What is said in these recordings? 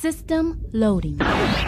System loading.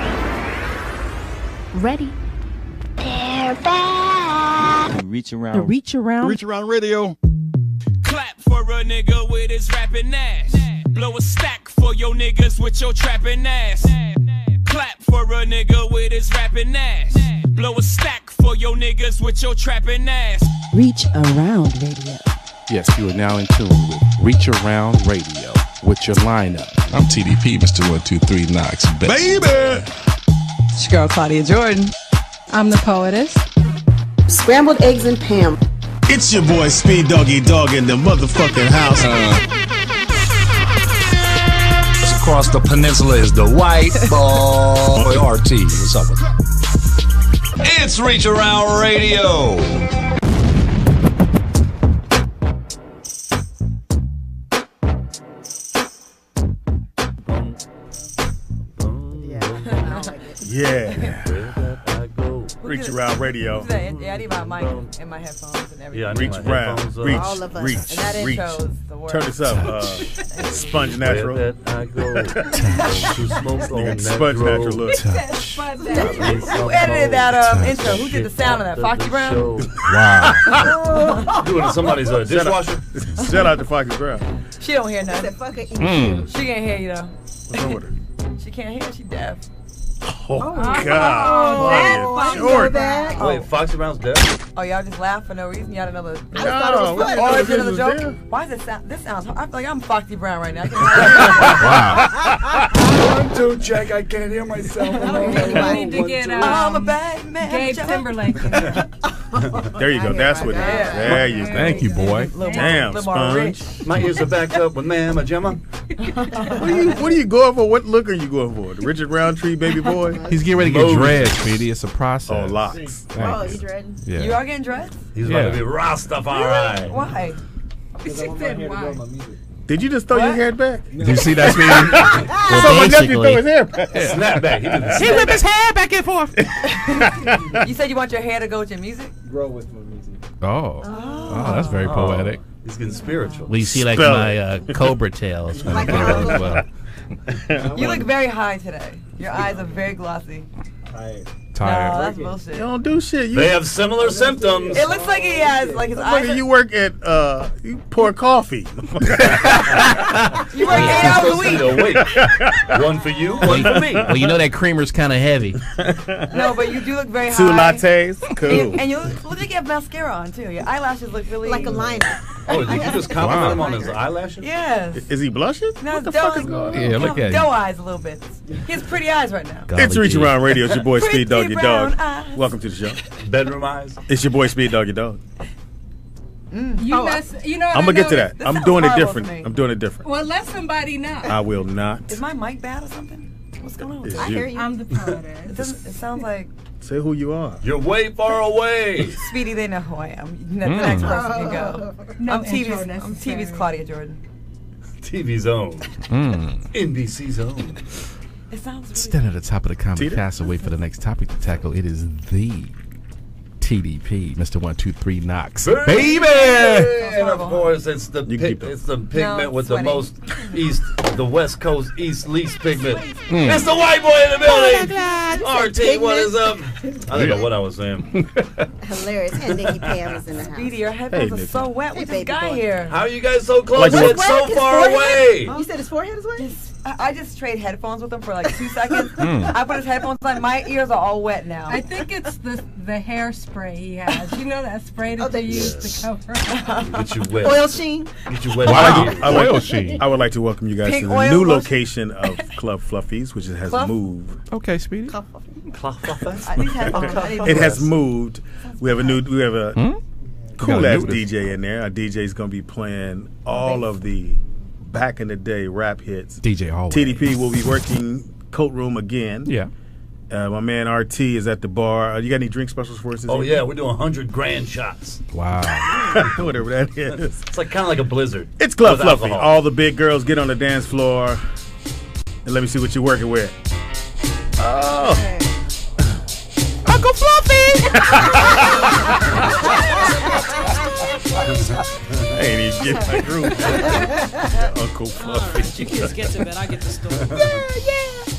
Ready. They're back. Reach around. The reach around. Reach around radio. Clap for a nigga with his rapping ass. Blow a stack for your niggas with your trapping ass. Clap for a nigga with his rapping ass. Blow a stack for your niggas with your trapping ass. Reach around radio. Yes, you are now in tune with Reach Around Radio with your lineup. I'm TDP, Mr. 123 Knox, baby. It's your girl Claudia Jordan. I'm the Poetess. Scrambled eggs and Pam. It's your boy Speed Doggy Dog in the motherfucking house. Across the peninsula is the white boy RT. What's up with that? It's Reach Around Radio. Yeah. Reach Around Radio. Yeah, I need my mic and my headphones and everything. Yeah, reach around. Reach. All of us. Reach. And that reach. intro is the word. Turn this up. Sponge Natural. Sponge Natural look. Who edited that intro? Who did the sound of that? Foxy Brown? Wow. Doing it to somebody's dishwasher? Shout out to Foxy Brown. She don't hear nothing. She can't hear you though. What's wrong with her? She can't hear. She deaf. Oh, God. Short. Wait, Foxy Brown's dead? Oh, y'all just laugh for no reason? Y'all didn't know the... No, I is it a joke? Why does it sound... This sounds... I feel like I'm Foxy Brown right now. Wow. 1, 2, check. I can't hear myself. We need to get I'm a bad man. Gabe Timberlake. There you go. That's what it is. There you go. Thank you, boy. Damn, Sponge. My ears are backed up with Mama Gemma. What are you going for? What look are you going for? The Richard Roundtree baby boy? He's getting ready to get dreads, Speedy. It's a process. Oh, locks. Oh, you dreading? Yeah. You are getting dressed? He's about to be Rastafari. Why? She said why? Did you just throw your hair back? Did you see that, Speedy? So my nephew throw his hair back. Snap back. He whipped his hair back and forth. You said you want your hair to go with your music? Grow with my music. Oh, that's very poetic. He's getting spiritual. We see like my cobra tails. Like as well. You look very high today. Your eyes are very glossy. Tired. No, that's bullshit. You don't do shit. They have similar symptoms. It looks like he has like his eyes. Look, you work at you pour coffee. You work 8 hours a week. One for you, one for me. Well, you know that creamer's kind of heavy. No, but you do look very high. 2 lattes. Cool. And you look like you have mascara on too. Your eyelashes look really Like a liner. Oh, did you just compliment him on his eyelashes? Yes. Is he blushing? No, What the fuck is going on? Yeah, look at doe him. eyes a little bit. He has pretty eyes right now. It's Reach Around Radio. It's your boy Speed Doggy Dog. eyes. Welcome to the show. Bedroom eyes. It's your boy Speed Doggy Dog. You know what I'm gonna get to that. This I'm sounds doing it horrible different. to me. I'm doing it different. Well, let somebody know. I will not. Is my mic bad or something? What's going on with It's that? you. I hear you. I'm the Poetess. It sounds like Say who you are. You're way far away. Speedy. They know who I am. The next person can go. No I'm intro TV's necessary. Claudia Jordan. TV's own. NBC's own. It sounds really Stand at the top of the comedy Teeder? castle. Wait for the next topic to tackle. It is the TDP, Mr. 123 Knox, baby. And of course, it's the it's the pigment No, with sweaty. the most the West Coast East least pigment. It's the white boy in the building. RT, what is up? I don't know what I was saying. Hilarious. And Nikki Pam is in the house. Speedy, your headphones are Nikki. so wet with this baby guy boy. here. How are you guys so close Like yet what? so His far forehead? away? You said his forehead is wet? I just trade headphones with him for like 2 seconds. I put his headphones on. My ears are all wet now. I think it's the hairspray he has. You know that spray that they use to cover. Get you wet. Oil sheen. Get you wet. Wow. I would like to welcome you guys Pink to the oil new lotion. location of Club Fluffies, which has Club? moved. Okay, Speedy. I need headphones. I need It has moved. We have a cool ass Got a new- DJ in there. Our DJ is going to be playing all of the back in the day rap hits. DJ always. TDP will be working coat room again. Yeah. My man RT is at the bar. You got any drink specials for us? Oh yeah, we're doing 100 grand shots. Wow. Whatever that is. It's like kind of like a blizzard. It's Club with Fluffy. alcohol. All the big girls get on the dance floor. And let me see what you're working with. Oh. Uncle Fluffy! I ain't even get my groove. Uncle Fluffy. You kids get to bed, I get the story. Yeah.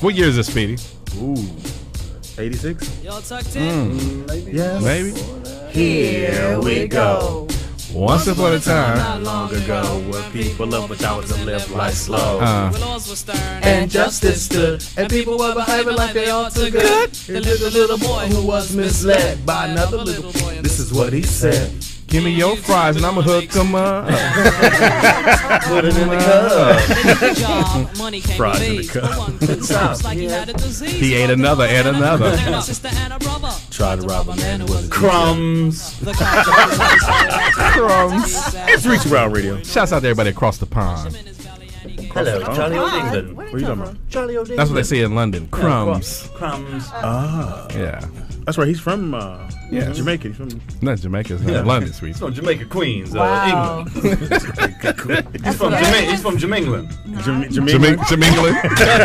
What year is this, Speedy? Ooh, 86. Y'all tucked in? Maybe. Yes. Maybe. Here we go. Once upon a time. Not long ago, where people love but I was to live life slow. Where laws were stern And justice stood, and people were behaving like they ought to good. There lived a little boy Who was misled by another little boy. This is what he said. Give me your fries and I'ma hook them up. Put it in the cup. money came Fries in the of age. cup. No one could stop like he had a disease. He ate another and another. Sister and a brother Tried to rob a man who was Crumbs. The Crumbs. It's Reach Around Radio. Shouts out to everybody across the pond. Hello, Charlie God, O'Dington. where What are you talking about? Charlie O'Dington. That's what they say in London. Crumbs. Crumbs. Ah, Yeah. that's right. He's from Yeah. Jamaica. He's from. Not Jamaica, it's not London, sweet. He's from Jamaica, Queens, Wow. England. He's from Jamaica. Jamaica.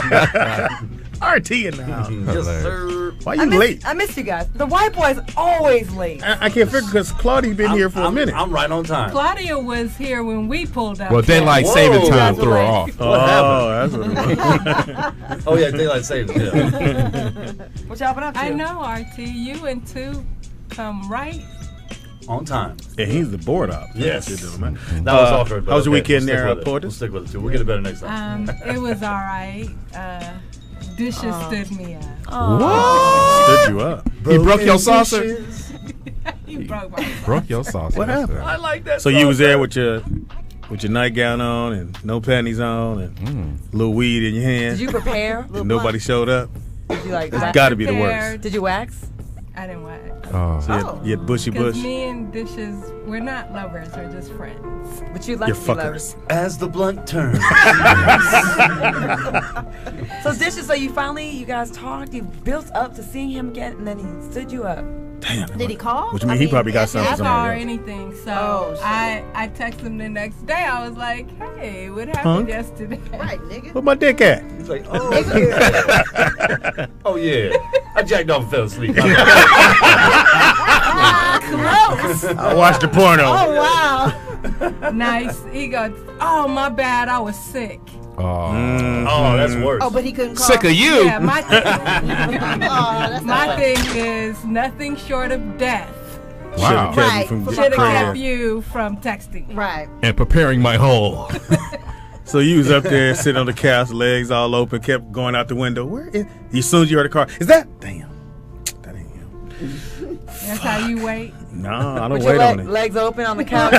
RT in the house. Yes, sir. Why you late? I miss you guys. The white boy's always late. I can't figure because Claudia been here for a minute. I'm right on time. Claudia was here when we pulled up. Well, daylight Whoa. saving time That's threw her right. off. What that's what it was. Oh, yeah, daylight savings. Yeah. What y'all been up to? I know, RT. You and two come right. On time. And he's the board op. Yes. That's what you're doing, man. That was offered. How was your weekend we'll there, stick with it. Poetess? We'll stick with it, too. We'll get it better next time. It was all right. Dishes stood me up. Stood you up. He broke your saucer? He broke my Broke your saucer. What happened? I like that. So you was there with your nightgown on and no panties on and a little weed in your hand. Did you prepare? And nobody showed up. Did you like? It's got to be the worst. Did you wax? I didn't wax. So you had bushy Because bush. me and Dishes, we're not lovers, we're just friends. But you like You're to be fuckers. lovers. As the blunt turns. So Dishes, so you guys talked, you built up to seeing him again, and then he stood you up. Damn. Did he call? Which means he probably got something I from saw or somebody else. anything, so Oh, shit. I texted him the next day. I was like, hey, what happened Punk? yesterday? Right, nigga. Where my dick at? He's like, oh, oh yeah. I jacked off and fell asleep. Close. I watched the porno. Oh wow. Nice. He goes, oh, my bad, I was sick. Oh, that's worse. Oh, but he couldn't call. Sick of you. Yeah, my That's my not thing is nothing short of death Wow. Right. From should have praying. kept you from texting me. right. And preparing my hole. So you was up there sitting on the couch, legs all open, kept going out the window. Where is? As soon as you heard the car, is that? Damn. That ain't him. That's how you wait. No, I don't With wait your on it. legs open on the couch.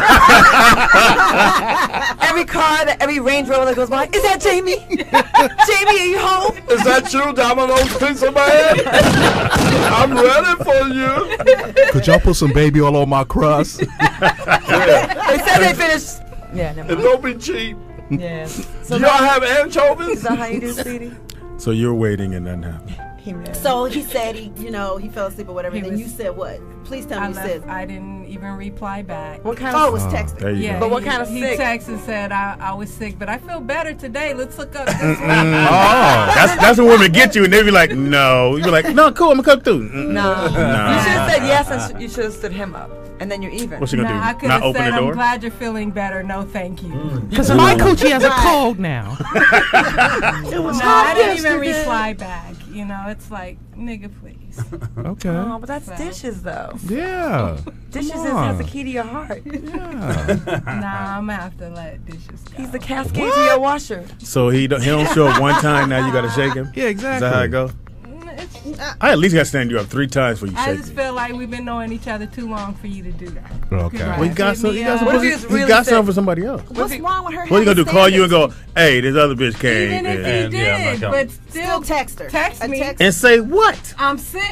every Range Rover that goes by, is that Jamie? Jamie, are you home? Is that you, Domino's Pizza Man? I'm ready for you. Could y'all put some baby all on my crust? They said they finished. Yeah, never And mind. don't be cheap. Yeah. Do y'all have anchovies? Is that how you do, Speedy? So you're waiting and nothing happened. So he said he fell asleep or whatever. He Then was- you said what? Please tell me I you left. said. I didn't even reply back. What kind Oh, it of? was texting. There you Yeah, go. But what kind of he sick? texted and said I was sick, but I feel better today. Let's look up. This That's when women get you and they be like, no. You be like, no, cool, I'm gonna come through. No. You should have said yes, and you should have stood him up, and then you're even. What's she No, gonna I do? could Not have open said the I'm door? glad you're feeling better. No, thank you. Because my coochie has a cold now. It was No, hot I didn't even yesterday. reply back. You know, it's like, nigga, please. Okay. Oh, but that's Dishes though. Yeah. Dishes Come has on. the key to your heart. Yeah. Nah, I'm gonna have to let dishes go. He's the cascade to your washer. So he don't show up one time, now you gotta shake him? Yeah, Is exactly. that how it go? I at least gotta stand you up 3 times before you I shake just me. feel like we've been knowing each other too long for you to do that. Okay. Well, he got some. He got, What if he some, was he really got sick? something for somebody else. What's wrong with her? What are you gonna do? having Call you and standards? go, hey, this other bitch came Even if he And, yeah, I'm not did, coming. but Still text her. text A me. text- and say what? I'm sick.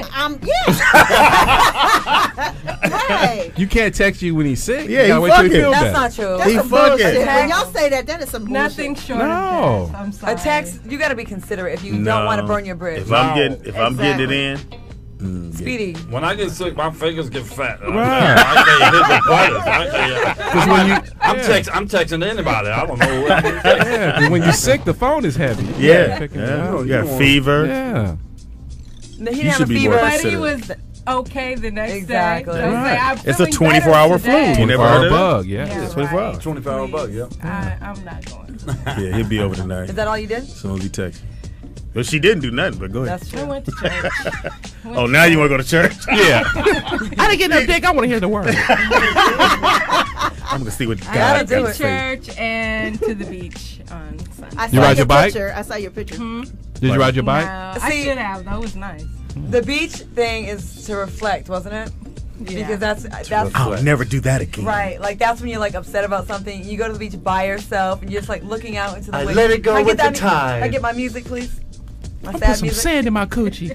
Hey. You can't text you when he's sick. Yeah, you gotta he wait till he fucking- feels That's better. not true. That's He some fucking- bullshit. When Text. y'all say that, that is some bullshit. Nothing short No. of death. I'm sorry. A text, you got to be considerate if you No. don't want to burn your bridge. If I'm getting it in, Speedy. When I get sick, my fingers get fat. Right. I can't hit the buttons. Because when you, I'm texting anybody. I don't know what. yeah, 'cause when you're sick, the phone is heavy. yeah, Picking yeah. it up. You got fever. Yeah. He didn't You have a should be fever. more But he considerate. was okay the next Exactly. day. So I was Right. like, I'm It's a feeling 24-hour better flu. today. You never 24-hour heard of that? bug, yeah. Yeah, 24 right. hours. 24-hour bug, yeah. I'm not going. Yeah, he'll be over tonight. Is that all you did? As soon as he texts. But she didn't do nothing. But go ahead. That's true. I went to church. Oh, now you want to go to church? Yeah. I didn't get no dick. I want to hear the word. I'm gonna see what I God went got to to say. church and to the beach on Sunday. I You ride your bike? I saw your picture. Did you ride your bike? No, I See- should have. That was nice. The beach thing is to reflect, wasn't it? Yeah. Because that's I'll never do that again. right. Like that's when you're like upset about something. You go to the beach by yourself and you're just like looking out into the I wind. let it go Can I get with that the tide. I get my music, please. My Put sad some music. sand in my coochie.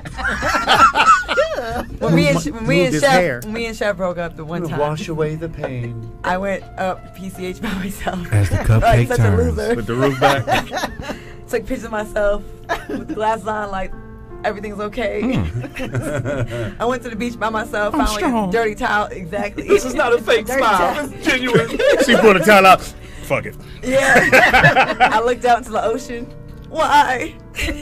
When me and his hair. Chef broke up the one time, Wash away the pain. I went up PCH by myself. As the Like cupcake such a turns. loser. With the roof back. Took pictures of myself with the glasses on, like everything's okay. I went to the beach by myself, I'm found like strong. a dirty towel. Exactly. This is not a fake Dirty smile. towel. It's genuine. She pulled a towel out. Fuck it. Yeah. I looked out into the ocean. Why?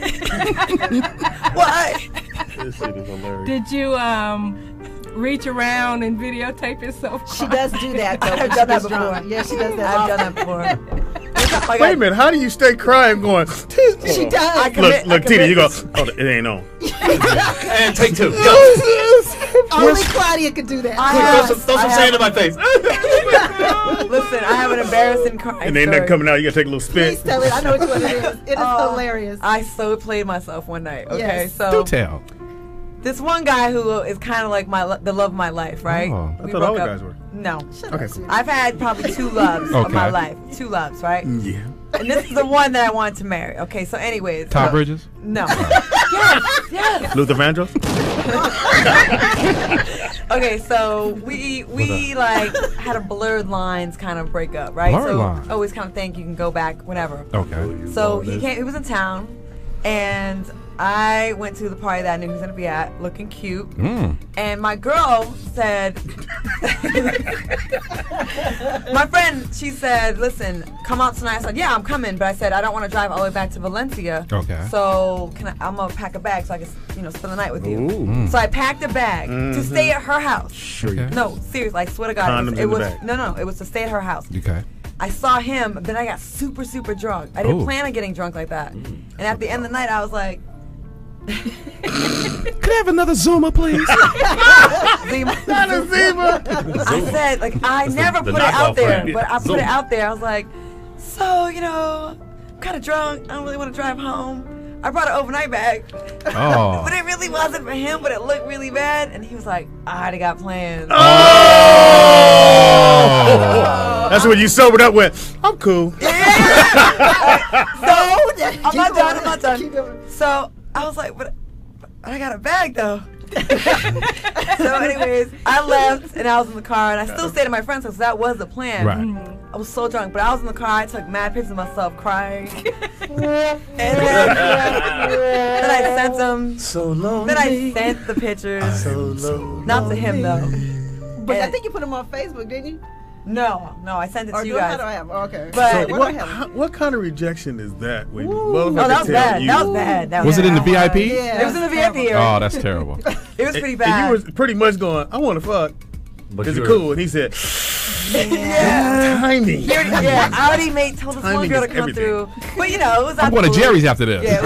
Why? This shit is hilarious. Did you reach around and videotape yourself? She does do that though. I've when done she that gets before. drunk. Yeah, she does that. I've done that before. Like Wait a minute. How do you stay crying going? She does. I commit, Look, I Teeder, you go. commit. Oh, it ain't on. And take two. Only Claudia could do that. Throw some sand in my face. Listen, I have an embarrassing And then they're coming out. You gotta take a little Please spit. tell it. I know which one it is. It is hilarious. I so played myself one night. Okay, Yes. so Do tell. this one guy who is kind of like the love of my life, right? Oh. I We thought all broke the up. guys were. No, Okay, cool. I've had probably 2 loves of my Okay. life. 2 loves, right? Yeah. And this is the one that I wanted to marry. Okay, so anyways. Todd so- Bridges? No. yes. Luther Vandross? Okay, so we like had a blurred lines kind of breakup, right? Blurred so lines. always kind of think you can go back whenever. Okay. So he was in town, and I went to the party that I knew he was gonna be at, looking cute. And my girl said, my friend, she said, listen, come out tonight. I said, yeah, I'm coming. But I said, I don't want to drive all the way back to Valencia. Okay. So I'm going to pack a bag so I can, spend the night with you. Ooh. So I packed a bag to stay at her house. Sure. Okay. No, seriously, I swear to God. Condoms It in the was, bag. no, it was to stay at her house. Okay. I saw him, then I got super, super drunk. I didn't Ooh. plan on getting drunk like that. And at the end of the night, I was like, Could I have another Zuma, please? Zima. Not a Zima. I said, like, I never the put it out knockoff there, brand. but I put Zoom. it out there. I was like, so, I'm kind of drunk. I don't really want to drive home. I brought an overnight bag. Oh. But it really wasn't for him, but it looked really bad. And he was like, I already got plans. Oh! That's when you sobered up with, I'm cool. So, I'm not done. Keep going. So, I was like, but I got a bag, though. So anyways, I left and I was in the car and I still stayed at my friend's house. So that was the plan. Right. I was so drunk, but I was in the car. I took mad pictures of myself crying. And then I sent them. So lonely. Then I sent the pictures. So lonely. Not to him though. But I And- think you put them on Facebook, didn't you? No, I sent it Or to you do I? guys. How do I have? Oh, okay. But- So what do I have? What kind of rejection is that? When Oh, that was bad. That was bad. That Was it in the bad. VIP? Yeah. It was in the VIP area. Oh, that's terrible. It was pretty And bad. you were pretty much going, I want to fuck. But Is you it were- cool? And he said, Yeah. timing. He already- yeah, I already told this one Timing girl is to come everything. through. But it was I'm going to absolutely- Jerry's after this. Yeah,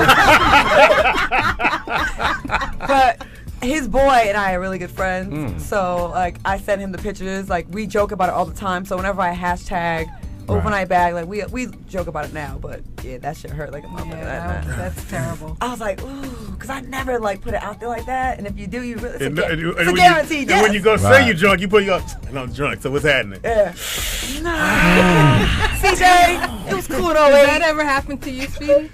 but his boy and I are really good friends. So like I sent him the pictures. Like we joke about it all the time. So whenever I hashtag overnight bag, like we joke about it now. But yeah, that shit hurt like a motherfucker. that night. That's terrible. I was like, ooh, because I never like put it out there like that. And if you do, you really it's And, a, and it's when a guaranteed. and when you go say Right. you're drunk, you put your, and I'm drunk, so what's happening? yeah. Nah. CJ, it was cool though. Did that ever happen to you, Speedy?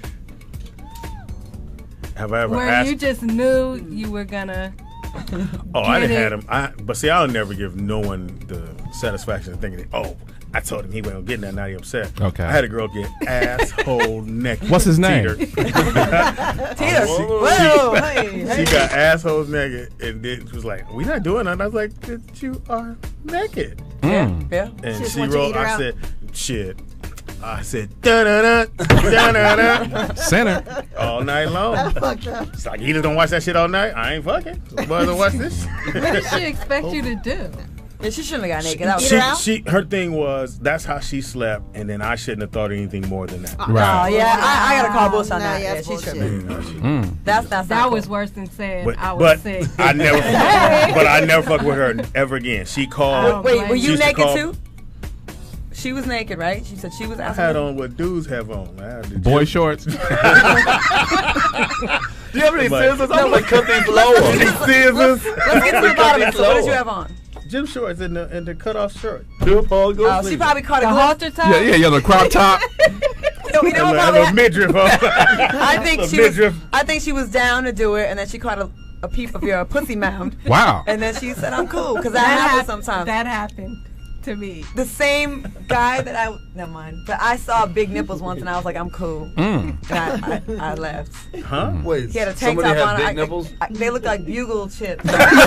Have I ever Where asked? you just knew you were gonna. Oh, I done Get had it. him. But see, I'll never give no one the satisfaction of thinking, oh, I told him he wasn't getting that, now he upset. Okay. I had a girl get asshole naked. What's his name? Teeder. Teeder. Whoa. Whoa, hey, She got assholes naked, and then she was like, we not doing that. I was like, "But you are naked. Yeah. And She just she wants you to wrote, eat her I out. said, shit. I said, da-da-da, da-da-da, Center. all night long. That's fucked up. It's like, you just don't watch that shit all night? I ain't fucking. Boy, don't watch this. What did she expect you to do? Yeah, she shouldn't have got naked. That was Her thing was that's how she slept, and then I shouldn't have thought anything more than that. Right. Oh yeah, I gotta call bullshit on that. yeah, Yeah, she bullshit. should. That was worse than saying I was But sick. I never, but I never fuck with her ever again. She called. Wait, were she you used to naked call- too? She was naked, right? She said she was. I had on what dudes have on. I had the Boy gym- shorts. Do you have any But- scissors? I'm gonna cut these lower. Scissors. Let's get to the bottom of it. So what did you have on? Gym shorts and the cut off shirt. Oh, she probably caught a The glimpse. halter top. Yeah, the crop top. No, you know what A probably little midriff. I think A she was. midriff. I think she was down to do it, and then she caught a peep of your pussy mound. Wow. And then she said, "I'm cool," because that happens sometimes. That happened to me. The same guy that never mind. But I saw big nipples once, and I was like, "I'm cool." And I left. Huh? Wait, He had a tank somebody top had on. big nipples? They look like bugle chips.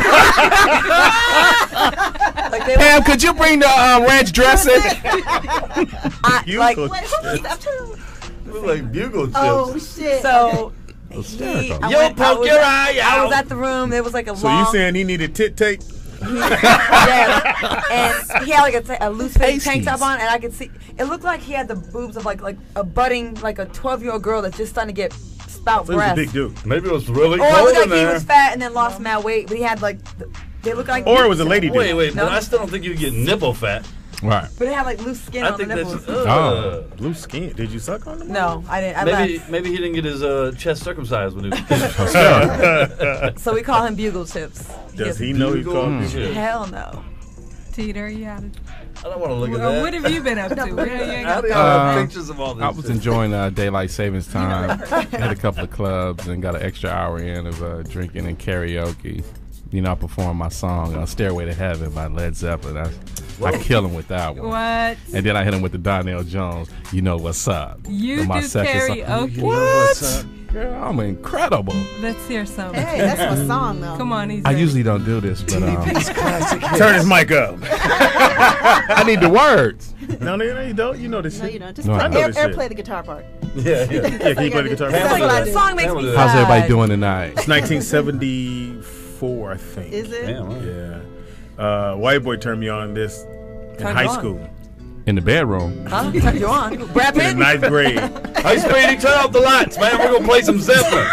Pam, could you bring the ranch dressing? Like, Look like bugle chips. Oh shit. so. Hysterical. Poke your eye I was out. at the room. There was like a So long. you saying he needed tit tape? Yeah, and he had like a loose fit tank Pasties. top on, and I could see it looked like he had the boobs of like a budding like a 12-year-old girl that's just starting to get spout So he was a breasts. big dude. Maybe it was really Or it cold looked in like he there. was fat and then lost mad weight, but he had like they look like. Or it was a lady dude. Wait, No. but I still don't think you get nipple fat. Right. But it had like loose skin I on the think nipples. that's Blue skin. Did you suck on them? No, I didn't. I left. maybe he didn't get his chest circumcised when he was. So we call him Bugle Chips. Does he know he's called Bugle Bugle? Hell no. Teeder, you had I don't want to look at Well, that. what have you been up to? You ain't I got think I have pictures of all this. I was enjoying daylight savings time. Had a couple of clubs and got an extra hour in of drinking and karaoke. You know, I performed my song "Stairway to Heaven" by Led Zeppelin. I kill him with that one. What? And then I hit him with the Donnell Jones. You know what's up? You With my do second song. karaoke? What? What's up? Girl, I'm incredible. Let's hear some. Hey, that's my song though. Come on, Eazy. I usually don't do this, but Turn his mic up. I need the words. No, you don't. You know this No, shit. you don't. Just No, I know this shit. play the guitar part. Yeah. Yeah, can you play the guitar? That's Like, what I the do. song makes me sad. How's everybody doing tonight? It's 1974, I think. Is it? Damn, Yeah. White boy turned me on this in Turned high you on? school. In the bedroom. Huh? Turned you on? Brad In Pitt? the 9th grade. Hey, Speedy, turn off the lights, man. We're gonna play some Zeppelin.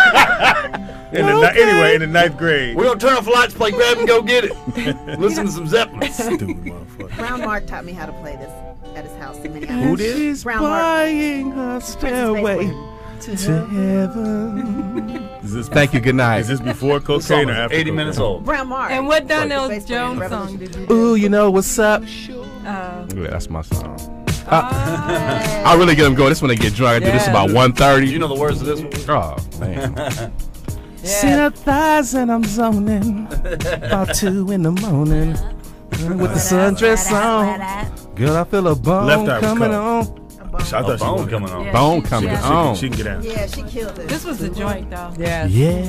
Anyway, in the 9th grade. We're gonna turn off the lights, play Grab and Go Get It. Listen to some Zeppelin. Stupid motherfucker. Brown Mark taught me how to play this at his house in Who Minneapolis. did? She's Brown Mark. buying her stairway to heaven. Thank you. Good night. Is this before This song cocaine or is after 80 cocaine? minutes old. Brown Mark. And what Donnell Bass player, Jones Revolution. song did you do? Ooh, you know what's up? Yeah, that's my song. I really get them going. This when they get drunk. I do this Yeah. about 1:30. Do you know the words of this one? Oh man. See Yeah. her thighs and I'm zoning. About 2 in the morning. With the sundress on. Girl, I feel a bone Left eye was coming cold. on. I thought she Bone was coming on. Yeah. Bone she- coming yeah. on. She can get out. Yeah, she killed it. This was the joint, though. Yeah.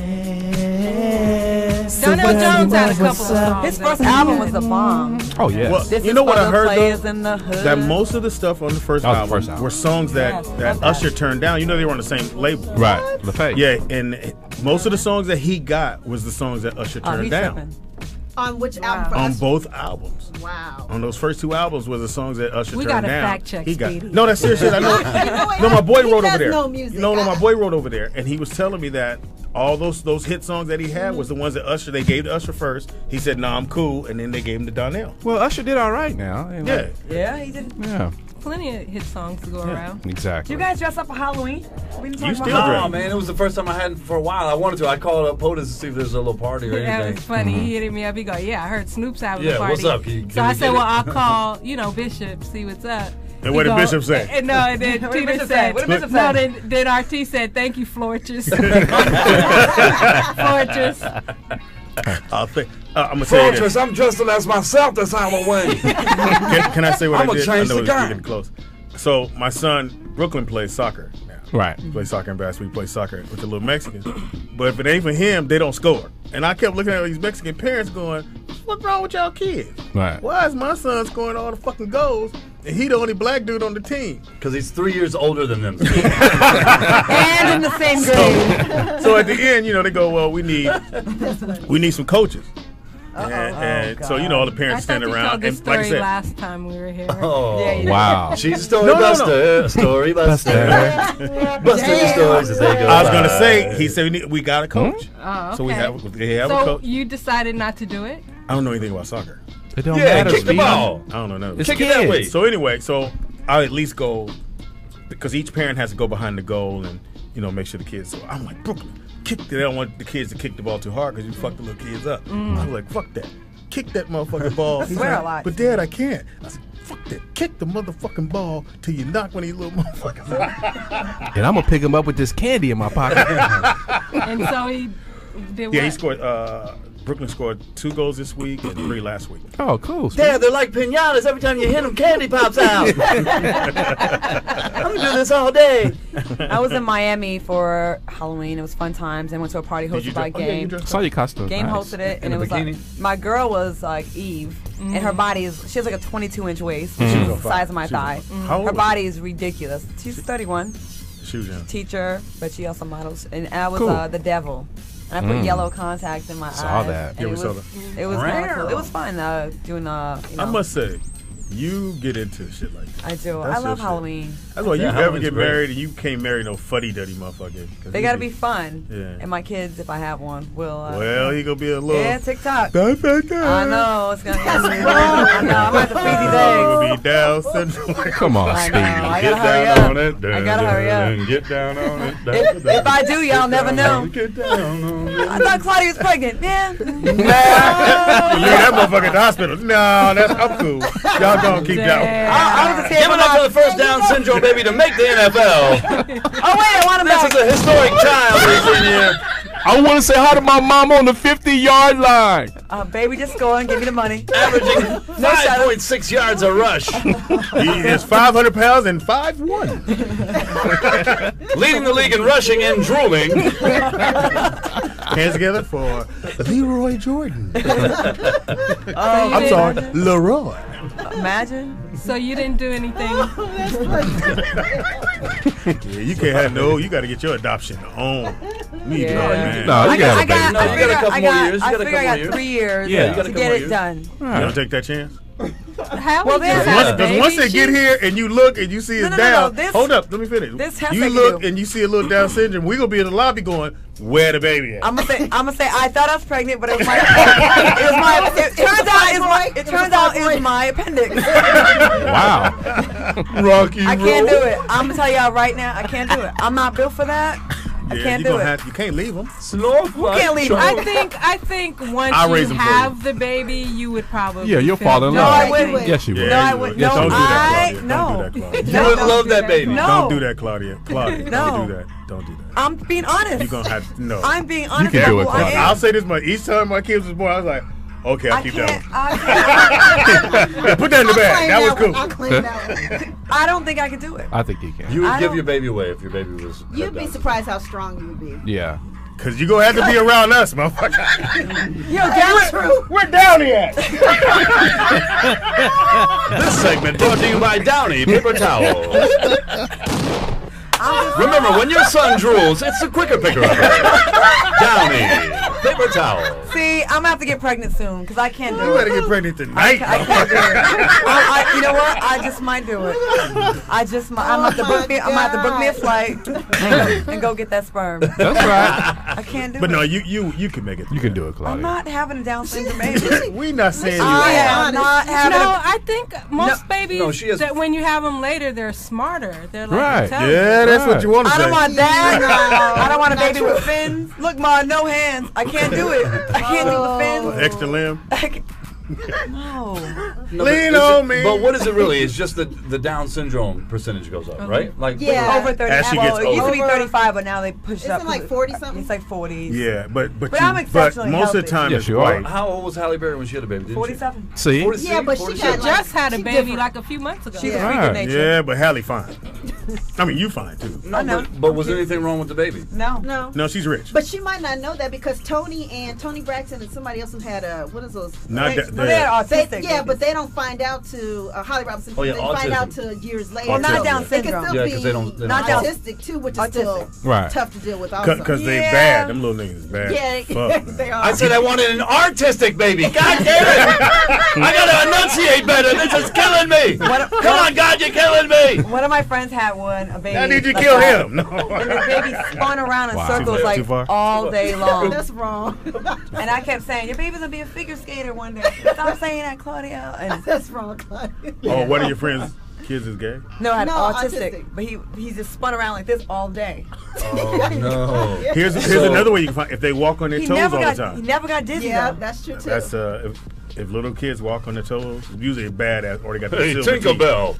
Yeah. Donnell Jones had a couple of songs. His first album was a bomb. Oh yeah. Well, This you is know what for I the heard players though? in the hood. That most of the stuff on the first That was the album first album. were songs that, Yes, that love that. Usher turned down. You know they were on the same label. Right. LaFace. Yeah, and most of the songs that he got was the songs that Usher Oh, turned he down. tripping. On which album? For On us? both albums. Wow. On those first 2 albums was the songs that Usher We turned gotta down. fact check He got Speedy. no, that's serious shit. I know. You know what? No, my boy He wrote does over there. know music. No, my boy wrote over there, and he was telling me that all those hit songs that he had was the ones that Usher they gave to Usher first. He said, "Nah, I'm cool," and then they gave him to Donnell. Well, Usher did all right now. Ain't Yeah, like- Yeah, he did. Yeah. Plenty of hit songs to go around. Exactly. You guys dress up for Halloween? We didn't talk You about still Halloween. Oh man, it was the first time I hadn't for a while. I wanted to. I called up Poetess to see if there's a little party or That anything. was funny. He hit me up. He go, "Yeah, I heard Snoop's having Yeah, a party." what's up? Can So I we said, get "Well, it?" I'll call, Bishop, see what's up." And what He did go- Bishop say? And no, and then What did Teeder Bishop say? said, What did Bishop no, say? then RT said, "Thank you, Flortress." Flortress. I'm gonna say this. Fortress, I'm dressing as myself this Halloween. Can I say what I'ma I did? change I know the we're game. getting close. So my son Brooklyn plays soccer now. Right. He plays soccer and basketball. He plays soccer with the little Mexicans. But if it ain't for him, they don't score. And I kept looking at these Mexican parents going, "What's wrong with y'all kids? Right. Why is my son scoring all the fucking goals and he the only black dude on the team?" Because he's 3 years older than them. And in the same grade. So at the end, they go, "Well, we need some coaches." And so, you know, all the parents I thought standing you around. told this And like I story said, last time we were here. Oh, Yeah, you did. Wow. she's a story No, no, no. buster. Story buster. Buster your stories as they go. I was going to by. say, he said we got a coach. Oh, So we okay. have a So coach. you decided not to do it? I don't know anything about soccer. It don't Yeah, matter. kick the Speedy. ball. I don't know. It's Kick it that way. kids. So anyway, I'll at least go, because each parent has to go behind the goal and, you know, make sure the kids. So I'm like, Brooklyn, they don't want the kids to kick the ball too hard because you fuck the little kids up. I was like, fuck that. Kick that motherfucking ball. He's swear like, a lot. But Dad, I can't. I said, fuck that. Kick the motherfucking ball till you knock one of these little motherfuckers out. And I'm gonna pick him up with this candy in my pocket. And so he did what? Yeah, he scored. Brooklyn scored 2 goals this week and 3 last week. Oh, cool. Dad, they're like pinatas. Every time you hit them, candy pops out. I'm gonna do this all day. I was in Miami for Halloween. It was fun times. I went to a party hosted by Game. Saw your costume. Game Nice. hosted it, and In it a was bikini? like my girl was like Eve, and her body is she has like a 22-inch waist, Mm. which is She was the on size of my fire. thigh. How old Her was body is ridiculous. She's 31, She was young. teacher, but she also models, and I was Cool. the devil. And I put yellow contacts in my eyes. Saw that. and Yeah, we it saw was, that. It was kind of cool. It was fun doing you know. I must say, you get into shit like that. I do. That's I love your shit. Halloween. That's why you Yeah, ever Halloween's get great. married and you can't marry no fuddy-duddy motherfucker. They gotta be fun. Yeah. And my kids, if I have one, will. Well, he gonna be a little. Yeah, TikTok. I I know it's gonna. I know. I'm about to freeze these eggs. Gonna be down syndrome. Come on, I Speedy. know. I Get gotta hurry down up. on it. I gotta hurry up. Get down on it. If I do, y'all never know. Get down on it. I thought Claudia was pregnant. Yeah. You leave that motherfucker at the hospital. No, I'm cool. Y'all gonna keep that I was just here Give for it up my. for the first Down syndrome baby to make the NFL. Oh wait, I want to This back. is a historic child who's in here. I want to say hi to my mom on the 50-yard line. Baby, just go and give me the money. Averaging 5.6 yards a rush. He is 500 pounds and 5'1". Leading the league in rushing and drooling. Hands together for Leroy Jordan. Oh, I'm sorry, Leroy. Imagine. So you didn't do anything. Yeah, you can't have you got to get your adoption on. You need to Yeah. go, man. No, you got I it, got. baby. I You got a couple figure more years. You I got a figure I couple got more 3 years Yeah. You got a to couple get more it years. done. You don't take that chance? How Well, we then just how- had a Because baby? once they get here and you look and you see it's No, down, this- hold up, let me finish. this has you to look do- and you see a little Down syndrome, we gonna be in the lobby going, where the baby at? I'm gonna say I thought I was pregnant, but it was my. It turns out it was my appendix. Wow. Rocky I can't do it. I'm gonna tell y'all right now, I can't do it. I'm not built for that. I Yeah, can't you do gonna it. have, you can't leave them. Who can't leave? I think once I'll raise you them for have the baby, you would probably. Yeah, you'll feel fall in No, love. I wouldn't. Yes, you will. No, I would. Yeah, No, don't do that, I Claudia. no. Don't do that, Claudia. You would love that baby. No. Don't do that, Claudia. Claudia, No. don't do that. Don't do that. I'm being honest. You're gonna have to, no. I'm being honest. can do it, about who I Claudia. am. I'll say this much. Each time my kids was born, I was like, okay, I'll I keep can't. that I one. Yeah, put that in the bag. That was cool. I'll claim that one. I don't think I could do it. I think you can. You would I give don't- your baby away if your baby was. You'd be surprised how strong you would be. Yeah. Because you're going to have to be around us, motherfucker. Yo, that's true. Where Downey at? This segment brought to you by Downy Paper Towels. Remember, when your son drools, it's the quicker picker up. Downy Paper Towels. See, I'm gonna have to get pregnant soon because I can't do You it. better get pregnant tonight. I can't do it. You know what? I just might do it. I just might. I'm gonna have to book me. I'm gonna have to book me a flight and go get that sperm. That's right. I can't do But it. no, you can make it. You can do it, I'm Claudia. not having a Down syndrome baby. We not saying you I are. am not having. No, a, I think most babies no, she has- that when you have them later, they're smarter. They're like Right. intelligent. Yeah, that's what you want to I say. don't want that. I don't want a baby with fins. Look, Ma, no hands. I can't do it. I can't do the fins. Extra limb. No. No, Lean but is on it- me. But what is it really? It's just the Down syndrome percentage goes up, right? Like Yeah. Over 30. As she Well, gets it used to be older. 35, but now they push it up. Isn't it like 40 something? It's like 40s. Yeah, but I'm exceptionally most of the healthy. time Yes, it's you are. white. How old was Halle Berry when she had a baby? Didn't 47. See? She? 46, Yeah, but she 47? got like, Just had a she baby different. like a few months ago. She's a Yeah. freak of nature. Yeah, but Halle fine. I mean, you fine too. I know. But was anything wrong with the baby? No. No, she's rich. But she might not know that because Tony Braxton and somebody else who had what is those? Not But they had autistic. Yeah, but they don't find out to Holly Robinson. Oh, yeah, they find autism. out to years later. Well, not Autism. Down It can syndrome. still Yeah, be 'cause they don't Not Down- autistic too, which is still Right. tough to deal with. Also, Because they Yeah. bad. Them little niggas is bad. yeah, Fuck, man. they are. I said I wanted an artistic baby. God damn it! I gotta enunciate better. This is killing me. Come on, God, you're killing me. One of my friends had one, a baby. I need you to like kill that. him. No. And the baby spun around in Wow. circles Too like far? all day long. That's wrong. And I kept saying, your baby's gonna be a figure skater one day. Stop saying that, Claudia. And That's wrong, Claudia. Oh, one of your friends' kids is gay? no, I had No, autistic, autistic. but he just spun around like this all day. Oh no. Here's another way you can find if they walk on their He toes never all got the time. he never got dizzy. Yeah, though. that's true too. That's if little kids walk on their toes, usually badass or they got the Hey, silver teeth. Tinkerbell.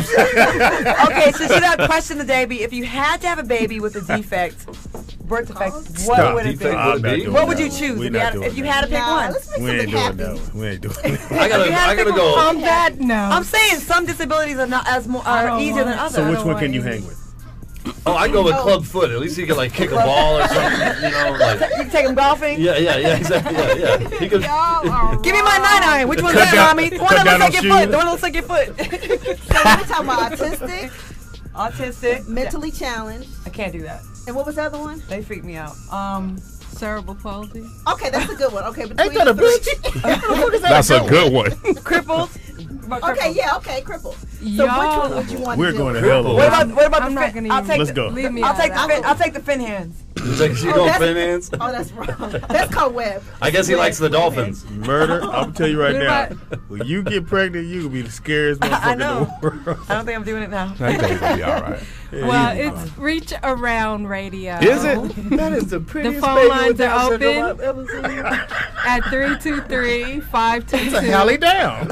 Okay, so should our question today be if you had to have a baby with a defect, birth defect, what Stop. would it be? Defect I'm would not be? doing What would that you one. choose We if you not had, doing if you that. had to pick Nah, one? let's make We ain't something doing happy. that one. We ain't doing that. I gotta go. On that note, I'm saying some disabilities are not as more I are don't easier than want- others. So which don't one can want you any. hang with? Oh, I go with club foot. At least he can like kick a ball or something. You know, like. You can take him golfing. Yeah, exactly. Yeah. He could. Give me my 9-iron. Which one's Cut that, down- mommy? The one cut that down looks like on your foot. shoes. The one that looks like your foot. So we're talking about autistic, Autistic. mentally challenged, I can't do that. and what was the other one? They freak me out. cerebral palsy. Okay, that's a good one. Okay, between Ain't that a the three- bitch? That's a good one. Crippled. Okay, yeah, okay, crippled. So Y'all- which one would you want We're to going do? to hell. What about I'm the not fin? gonna I'll even- take Let's the, go. Leave me I'll out take of the that. fin. I'll take the fin hands. She Oh, going that's- fin hands? Oh, that's wrong. That's called web. I guess he likes the dolphins. Murder. I'm gonna tell you right What now. about- When you get pregnant, you will be the scariest I motherfucker know. in the world. I don't think I'm doing it now. I think it'll be all right. Well, it's Reach Around Radio. Is it? That is the The prettiest phone baby lines with Down are syndrome open I've ever seen. at 323-522. Halle down.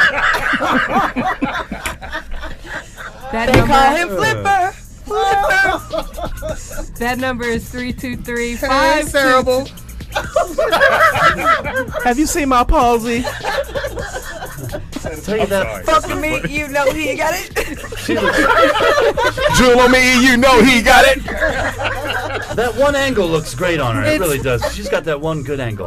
That They call number, him Flipper. Flipper. that number is 323-522. Hey, cerebral. Have you seen my palsy? Tell you that. Fucking me, you know he ain't got it. Jewel on me, you know he got it. That one angle looks great on her. It It's- really does. She's got that one good angle.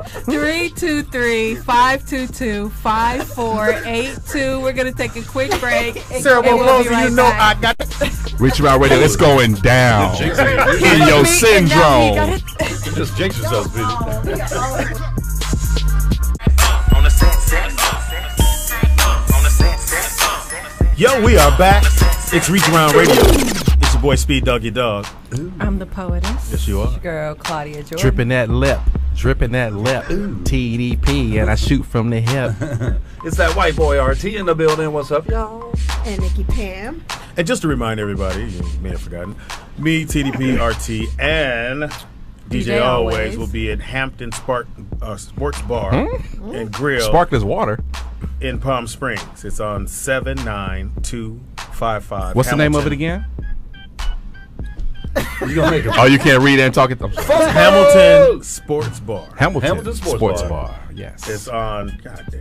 323-522-5482. We're going to take a quick break. Cerebral and we'll palsy, be right you know back. I got it. Reach around radio, it's going down. In your Me, and now he got syndrome. it. You just jinx yourself, Speedy. Yo, we are back. It's Reach Around Radio. It's your boy Speed Doggy Dog. I'm the poetess. Yes, you are. Girl, Claudia Jordan. Dripping that lip. TDP, and I shoot from the hip. It's that white boy RT in the building. What's up, y'all? And Nikki Pam. And just to remind everybody, you may have forgotten, me, TDP, RT, and DJ Always will be at Hampton Sports Bar and Grill Sparkless water. in Palm Springs. It's on 79255. What's the name of it again? You gonna make it? Oh, you can't read and talk it. Hamilton Sports Bar. Hamilton Sports Bar. Yes. It's on, goddamn,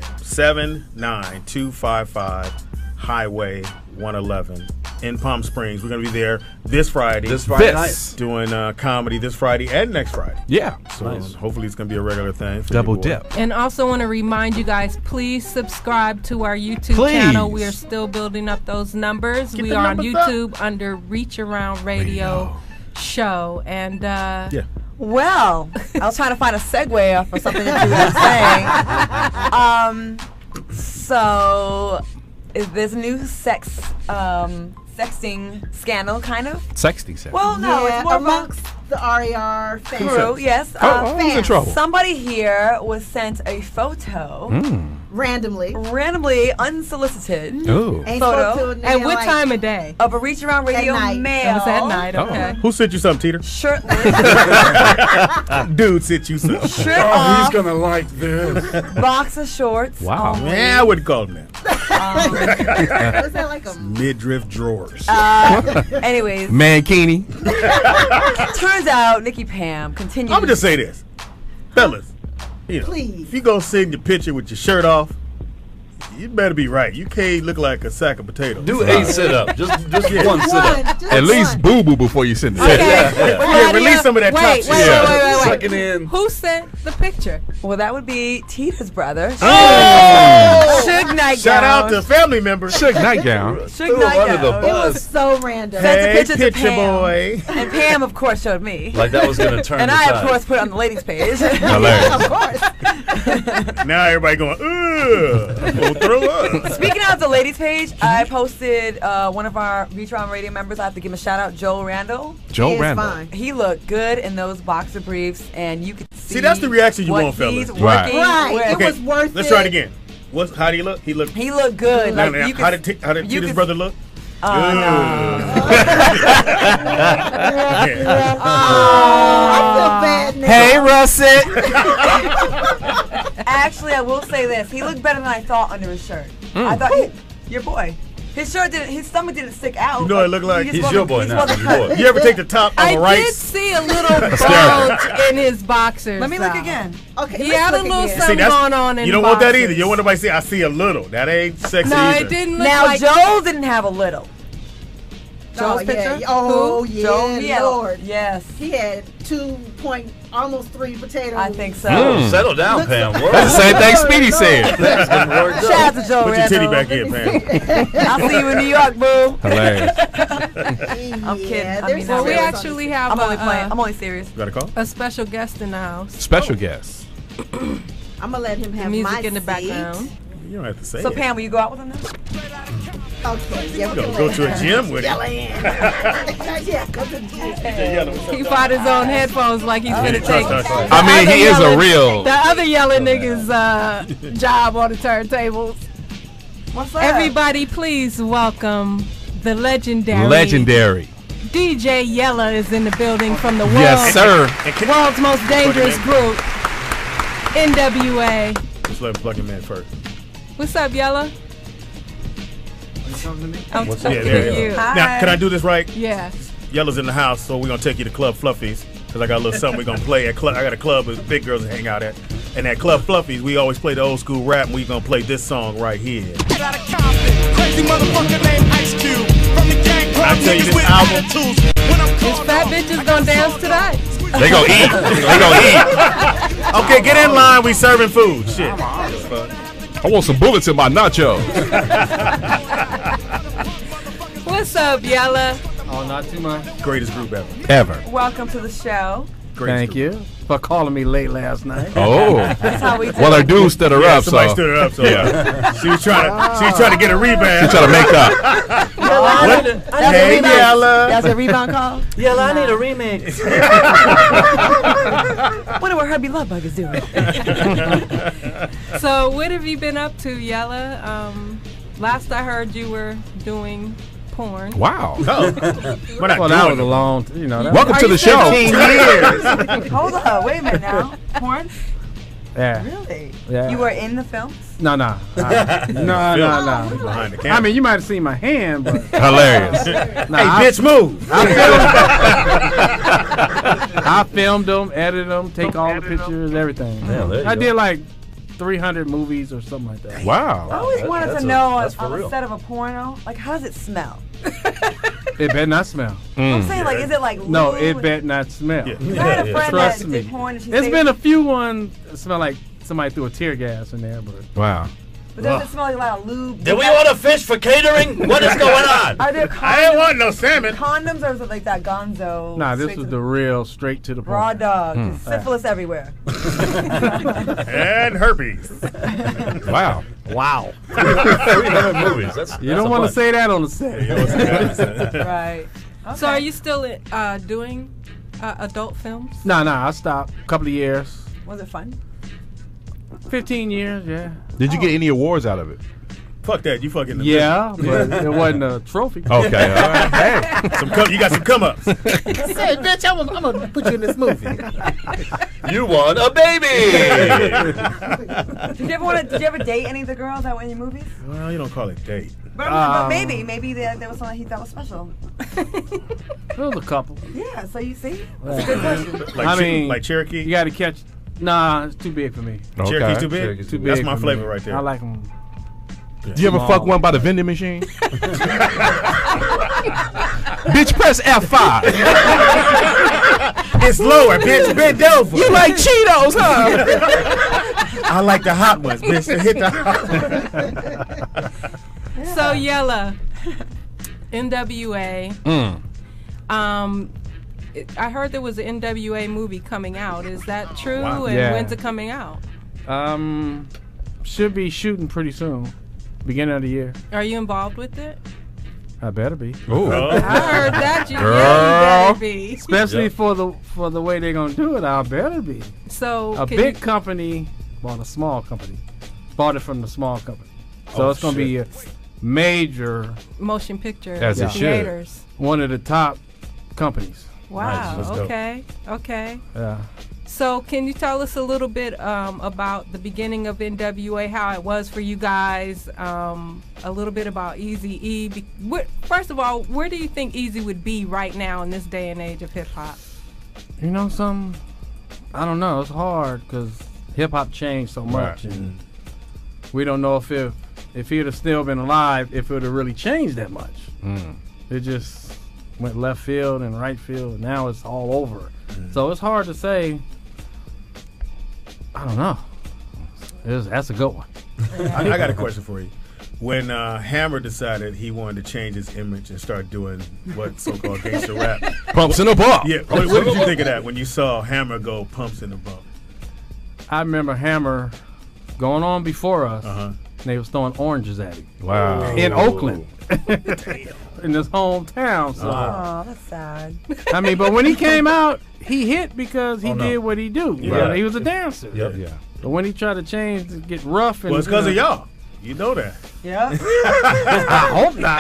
79255 Highway 111 in Palm Springs. We're going to be there this Friday. This Friday This. night. Doing comedy this Friday and next Friday. Yeah. So hopefully it's going to be a regular thing. For Double your boy. dip. And also want to remind you guys, please subscribe to our YouTube Please. channel. We are still building up those numbers. Get We the are on numbers up. YouTube under Reach Around Radio Show. And Yeah. Well, I was trying to find a segue off of something that you were saying. So, is this new sexting scandal, kind of? Sexting sex. Well, no, Yeah, it's more amongst the RER fans. true. Yes. Who's in trouble? Somebody here was sent a photo, Randomly. randomly, unsolicited, Ooh. Ain't Photo. spoke to a nigga at what like- time of day? of a Reach Around Radio night. male. That was at night, okay. Who sent you something, Teeder? Shirtless, Dude sent you something. shirt off, gonna like this. boxer shorts. Wow. Yeah, I wouldn't call him that. Was that like a Midriff drawers. Anyways, Mankini. turns out Nikki Pam continues. I'm going to just say this. Fellas, you know, Please. if you going to send your picture with your shirt off, You better be right. You can't look like a sack of potatoes. Do a sit-up. Just one sit-up. At least boo-boo before you send it. Okay. Yeah, release some of that top shit. Wait. Suck it in. Who sent the picture? Well, that would be Teeder's brother. Suge Night Gown. Shout out to family members. Suge Night Gown. Suge Night Gown. It was so random. Sent a Hey, picture to picture Pam. boy. And Pam, of course, showed me. Like that was going to turn And the I, tide. of course, put it on the ladies' page. Hilarious. Of course. Now everybody going, ugh, I'm gonna throw up. Speaking of the ladies' page, I posted one of our Reach Around Radio members. I have to give him a shout out, Joel Randall. Joel Randall. Fine. He looked good in those boxer briefs, and you could see. See, that's the reaction you what want, fellas. he's Right. working Right. with. It was worth Let's it. try it again. How do you look? He looked. He looked good. Now, Like, now, you how could, did you his could- brother look? no. I feel bad now. Hey, Russet. Actually, I will say this. He looked better than I thought under his shirt. I thought, your boy. His shirt didn't, his stomach didn't stick out. You know what it looked like? He just He's wasn't- your boy he just now. wasn't He's cut. your boy. You ever take the top on I the did rice? see a little bulge in his boxers. Let me look though. again. Okay, He let's had a look little again. something going on in You don't want that boxers. either. You don't want nobody to say, I see a little. That ain't sexy No, either. it didn't look Now, like Joel didn't have a little. Joel's Oh, picture? yeah. Oh, Who? yeah, Joel? Yeah. Lord. Yes. He had almost 3 potatoes. I think so. Settle down, Pam. That's the same thing Speedy said. That's getting worked Shout up. out to Joel Put your titty Randall. back in, Pam. I'll see you in New York, boo. Hilarious. I'm kidding. I there's mean, Well, not we really. actually have I'm only playing. a, I'm only serious. Got a call? a special guest in the house. Special guest. I'm going to let him have Music my in the seat. background. You don't have to say So, it. Pam, will you go out with him now? Okay, yeah, we Go, can go let to a him. gym with Yella him. in. Yeah, go to the gym. He bought his own headphones like he's gonna take. I mean, he is a real. The other yelling niggas' job on the turntables. What's that? Everybody, please welcome the legendary DJ Yella is in the building from the Yes, sir. world's most dangerous group, NWA. Just let him plug him in first. What's up, Yella? I'm Yeah, talking there to you you. go. Now, can I do this right? Yeah. Yella's in the house, so we're going to take you to Club Fluffies. Because I got a little something we're going to play at club. I got a club with big girls that hang out at. And at Club Fluffies, we always play the old school rap, and we're going to play this song right here. Crazy motherfucker named Ice Cube. From the gang I tell you, this album, These fat bitches gonna dance tonight. They gonna eat. They gonna eat. Okay, get in line. We serving food. Shit. I want some bullets in my nachos. What's up, Yella? Oh, not too much. Greatest group ever. Ever. Welcome to the show. Thank you for calling me late last night. Oh. That's how we do Well, her it. dude stood her up, Somebody so. stood her up, so Yeah. she was trying to get a rebound. She trying to make up. What? Hey, Yella. That's a rebound call? Yella, I need a remix. Wonder what Herbie Lovebug is doing. So, what have you been up to, Yella? Last I heard, you were doing porn. Wow. Oh. We're not Well, that was doing a it. long, that Welcome to the show. 15 years. Hold on, wait a minute now. Porn? Yeah. Really? Yeah. You were in the films? No. No. Behind the camera. I mean, you might have seen my hand, but Hilarious. nah, Hey, bitch, move. I filmed them, edited them, take all the pictures, everything. Yeah, there you I go. did like 300 movies or something like that. I Wow. always wanted that's to a- know that's for on the real. set of a porno, like, how does it smell? It better not smell. I'm saying, like, is it like No, lube? it better not smell. Yeah. 'Cause I had a friend Trust that me. did porn and she There's said, been a few ones that smell like somebody threw a tear gas in there, but Wow. but does it smell like a lot of lube? Did we order fish for catering? What is going on? Are there I ain't want no salmon. condoms or is it like that gonzo? nah, this straight was to the real straight to the raw point. dog. Just syphilis everywhere. And herpes. Wow. Wow. 300 movies. That's You don't want to say that on the set. Right. Okay. So, are you still doing adult films? Nah, I stopped. A couple of years. Was it fun? 15 years, yeah. Did you get any awards out of it? Fuck that. You fucking. Yeah, but it wasn't a trophy. Okay. All right. Hey. You got some come ups. Say, bitch, I'm going to put you in this movie. You won a baby. Did you ever date any of the girls that were in your movies? Well, you don't call it date. But maybe there was something he thought was special. There was a couple. Yeah, so you see? That's a good question. Like Cherokee? You got to catch. Nah, it's too big for me. Cherokee's too big? Cherokee's Too big. That's my for flavor me. right there. I like them You ever fuck one by the vending machine? Bitch, press F5. It's lower, bitch. Bend over. You like Cheetos, huh? I like the hot ones, bitch. Hit the hot ones. So Yella, NWA. I heard there was an NWA movie coming out. Is that true? Wow. And Yeah. when's it coming out? Should be shooting pretty soon, beginning of the year. Are you involved with it? I better be. Ooh. I heard that you, Girl. yeah, you better be. Especially for the way they're gonna do it, I better be. So A can big you- company bought a small company, bought it from the small company. So Oh, it's gonna be a major, motion picture As it should. theaters. one of the top companies. Wow. Nice. That's dope. Okay. Okay. Yeah. So can you tell us a little bit about the beginning of NWA, how it was for you guys, a little bit about Eazy-E. First of all, where do you think Eazy would be right now in this day and age of hip-hop? You know something? I don't know. It's hard because hip hop changed so much, and we don't know if he'd have still been alive, if it would have really changed that much. It just went left field and right field. Now it's all over. So it's hard to say. I don't know. That's a good one. I got a question for you. When Hammer decided he wanted to change his image and start doing what so-called gangster rap, Pumps in the bump. yeah, what did you think of that when you saw Hammer go pumps in the bump? I remember Hammer going on before us, Uh-huh. and they was throwing oranges at him. Wow. In Oakland. In his hometown. So. Oh, that's sad. I mean, but when he came out, he hit because he did what he do. You Yeah. know, he was a dancer. Yep. Yeah. But when he tried to change to get rough, and Well, it's because of y'all. You know that. Yeah. I hope not.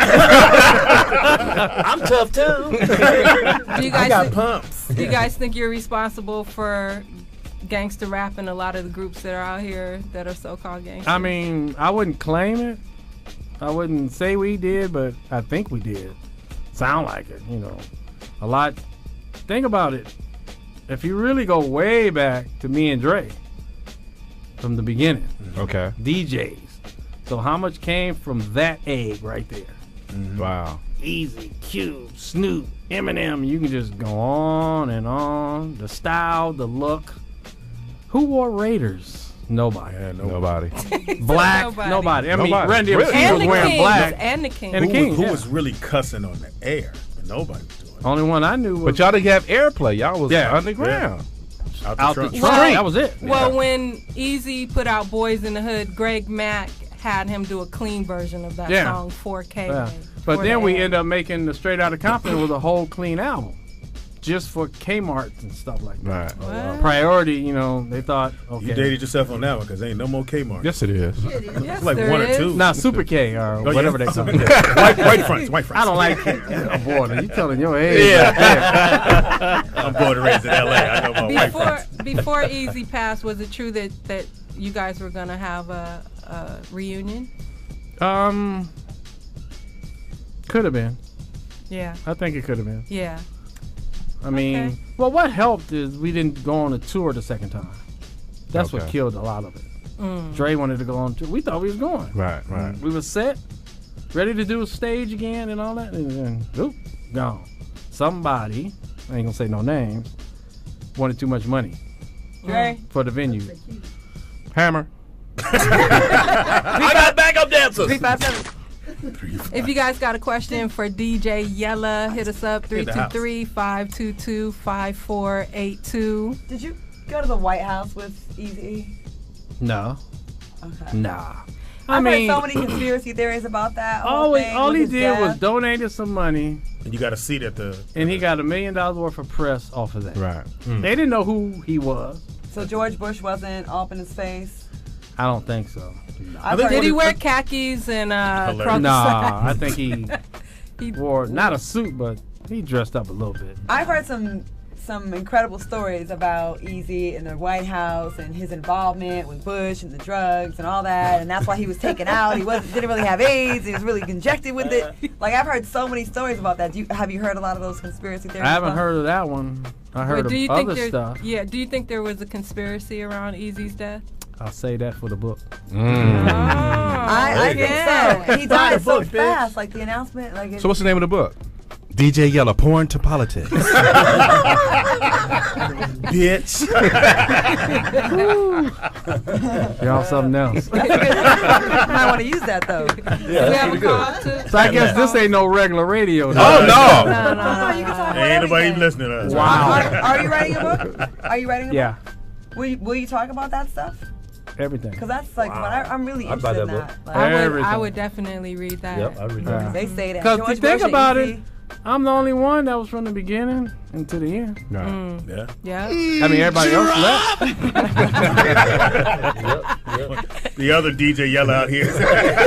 I'm tough too. Do you I guys got think, pumps. do you guys think you're responsible for gangster rap and a lot of the groups that are out here that are so-called gangster? I mean, I wouldn't claim it. I wouldn't say we did, but I think we did. Sound like it, you know. A lot. Think about it. If you really go way back to me and Dre, from the beginning, Okay. DJs. So how much came from that egg right there? Wow. Eazy, Cube, Snoop, Eminem. You can just go on and on. The style, the look. Who wore Raiders? Nobody. Yeah, Nobody. Black? Nobody. Nobody. I mean, Nobody. Randy Really? MC and was the wearing Kings. black. And the Kings. And the Kings, Who yeah. was really cussing on the air? But nobody was doing it. Only one I knew was But y'all didn't have airplay. Y'all was Yeah. underground. out the trunk. trunk. Well- That was it. Well, when Eazy put out Boys in the Hood, Greg Mack had him do a clean version of that Yeah. song, 4K. Yeah. But then we end up making the Straight Outta Compton with a whole clean album. Just for Kmart and stuff like that. Right. What? Priority, you know, they thought, okay. You dated yourself on that one because ain't no more Kmart. Yes, it is. Yes, like there one or is. two. Not Super K or Oh, yeah. whatever they call it. white fronts. White fronts. I don't like it. Oh, boy, you telling your age. Yeah. I'm born and raised in L.A. I know about white fronts. Before Eazy passed, was it true that you guys were gonna have a reunion? Could have been. Yeah. I think it could have been. Yeah. I mean, Okay. well, what helped is we didn't go on a tour the second time. That's what Okay. killed a lot of it. Dre wanted to go on tour. We thought we was going. Right, right. We were set, ready to do a stage again and all that, and then, oop, gone. Somebody, I ain't gonna say no names, wanted too much money Dre? for the venue. Hammer. I got backup dancers. 357. If you guys got a question for DJ Yella, hit us up In the house. 323-522-5482. Did you go to the White House with Eazy? No, Okay. nah. I've mean, heard so many conspiracy theories about that. all he his did was death. donated some money, And you got a seat at the. and he got $1 million worth of press off of that. Right. They didn't know who he was. So George Bush wasn't up in his face. I don't think so. I've think heard- Did he wear khakis and crocus Nah, I think he wore not a suit, but he dressed up a little bit. I've heard some incredible stories about Eazy in the White House and his involvement with Bush and the drugs and all that, and that's why he was taken out. He didn't really have AIDS. He was really injected with it. Like, I've heard so many stories about that. Have you heard a lot of those conspiracy theories? I haven't heard of that one. I heard do you of think other stuff. Yeah, do you think there was a conspiracy around Eazy's death? I'll say that for the book. Oh. I think so. And he died so fast, like the announcement. Like So what's the name of the book? DJ Yella, Porn to Politics. Bitch. Y'all something else. I want to use that though. Yeah, that's pretty good. So I guess this ain't no regular radio. Oh no! No, you can talk about Ain't nobody even everything. listening to us. Wow. Are you writing a book? Are you writing a Yeah, book? Will you talk about that stuff? everything. Because that's like what I'm really I'd buy interested in that that. book. Like, I Everything. would definitely read that. Yep, I read that. they say that. Because George you think Bush and about Eazy. it, I'm the only one that was from the beginning and to the end. Right. Yeah. Yeah. I mean, everybody else left. The other DJ Yella out here.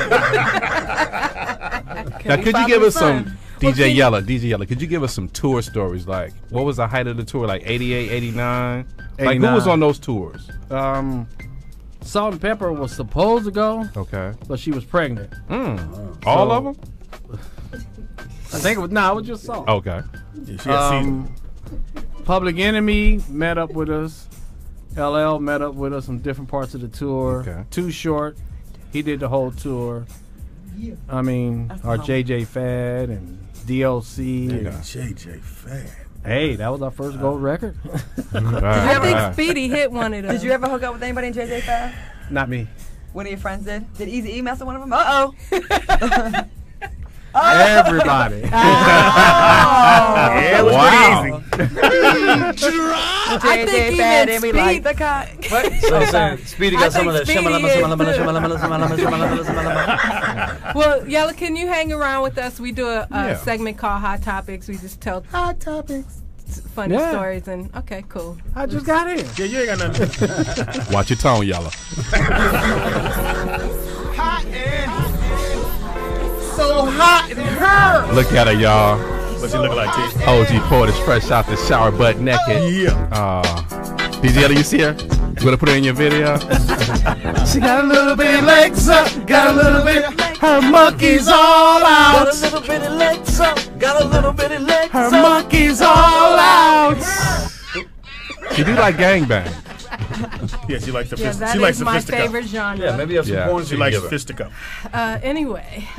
Now, could you give us some DJ Yella, could you give us some tour stories? Like, what was the height of the tour? Like 88, 89? Like, who was 89. on those tours? Salt and Pepper was supposed to go, Okay. but she was pregnant. All of them? I think it was just Salt. Okay. Yeah, she had season. Public Enemy met up with us. LL met up with us on different parts of the tour. Okay. Too Short, he did the whole tour. I mean, our JJ Fad and DLC. Nigga, and- JJ Fad. Hey, that was our first gold record. I think Speedy hit one of them. Did you ever hook up with anybody in JJ Fad? Not me. One of your friends did? Did Eazy mess with one of them? Uh-oh. Everybody. Yeah, it was Wow. pretty easy. I think even and we Speed- like the cock. So I'm saying, Speedy got some of that. Speedy Shamalama. Well, Yella, can you hang around with us? We do a Yeah. segment called Hot Topics. We just tell Hot topics. funny Yeah. stories and okay, cool. I just got in. Yeah, you ain't got nothing. Watch your tone, Yella. So hot in her. Look at her, y'all. What she look like, T? OG Poetess, fresh out the shower, butt naked. Yeah. DJ Yella, you see her? You want to put her in your video? She got a little bit of legs up, got a little bit. Her monkey's all out. Got a little bit of legs up. Got a little bit of legs Her up. monkey's all out. She do like gangbang. Yeah, she likes Yeah, that she likes is my sophisticated. favorite genre. Yeah, maybe you have some Yeah. porn She you likes can give her. sophisticated. Anyway,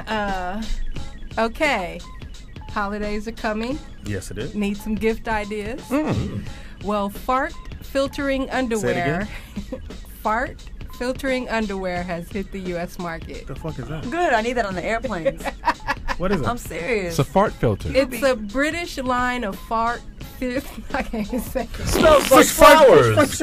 okay. Holidays are coming. Yes, it is. Need some gift ideas. Well, fart filtering underwear. Fart filtering underwear has hit the U.S. market. What the fuck is that? Good, I need that on the airplanes. What is it? I'm serious. It's a fart filter. It's a British line of fart. I can't even say it. Smells like flowers.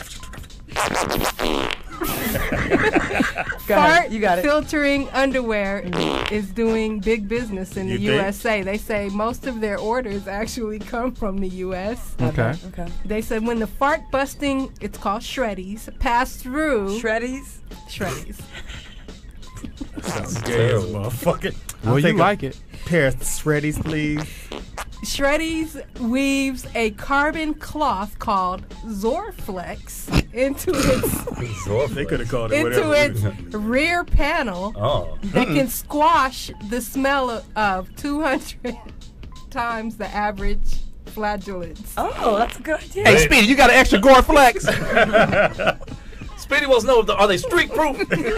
Fart You got it. filtering underwear is doing big business in the You think? USA. They say most of their orders actually come from the US. Okay. Okay. They said when the fart busting, it's called shreddies, pass through Shreddies. shreddies. Sounds gay as a motherfucker. Well, you like it. Pair of shreddies, please. Shreddies weaves a carbon cloth called Zorflex into its They could have called it whatever. into its rear panel Oh. that can squash the smell of 200 times the average flatulence. Oh, that's a good idea. Hey, Speedy, you got an extra Gore Flex? Speedy wants to know, are they street proof?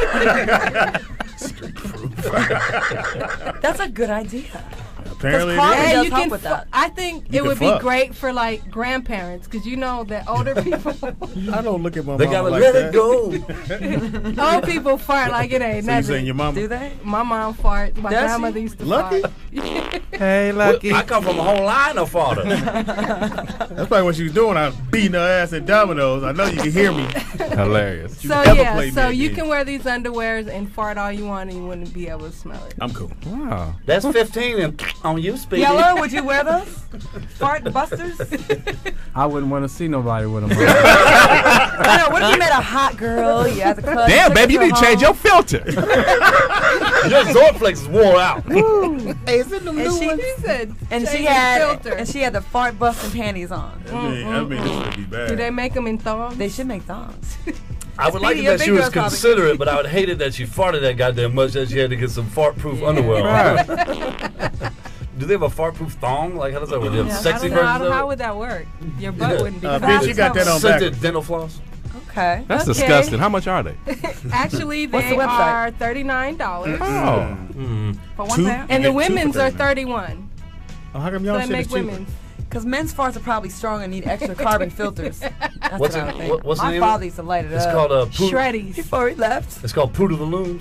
That's a good idea. Apparently, it Carmen is. does you help can with that. I think You it can would fuck. be great for like grandparents because you know that older people I don't look at my They mama gotta like let that. it go. old people fart like it ain't So you saying nothing. your mama? Do they? My mom farts. My Does she? grandmother used to Lucky? fart. Hey, Lucky. I come from a whole line of fathers. That's probably what she was doing. I was beating her ass at Domino's. I know you can hear me. Hilarious. So ever yeah, played so me you again. can wear these underwears and fart all you want and you wouldn't be able to smell it. I'm cool. Wow. That's 15 and on you, Speedy. Yella, would you wear those? Fart busters? I wouldn't want to see nobody with them. I know. What if you met a hot girl? You at the club. Damn, took baby, you her need to change home, your filter. Your Zorflex is wore out. Hey, is it the And she, He said, and change she your had filter. and she had the fart busting panties on. I mean, this would be bad. Do they make them in thongs? They should make thongs. I would like Speedy, it your that she big was girl's probably- considerate, but I would hate it that she farted that goddamn much that she had to get some fart-proof underwear on. Right. Do they have a fart-proof thong? Like, how does that work? They have Yeah, sexy I don't know, versions how of would that work? Your butt Yeah. wouldn't be. Bitch, you got that it? on Scented back. dental floss? Okay. That's disgusting. How much are they? Actually, What's they the website? are $39. Oh. For one pair? And the women's are $31. Oh, how come So y'all they shit make is cheaper? women's. Because men's farts are probably strong and need extra carbon filters. That's What's what I it- think. what's the My name of it? father used to light it It's up. called Shreddies. Before he left. It's called Poo to the Looms.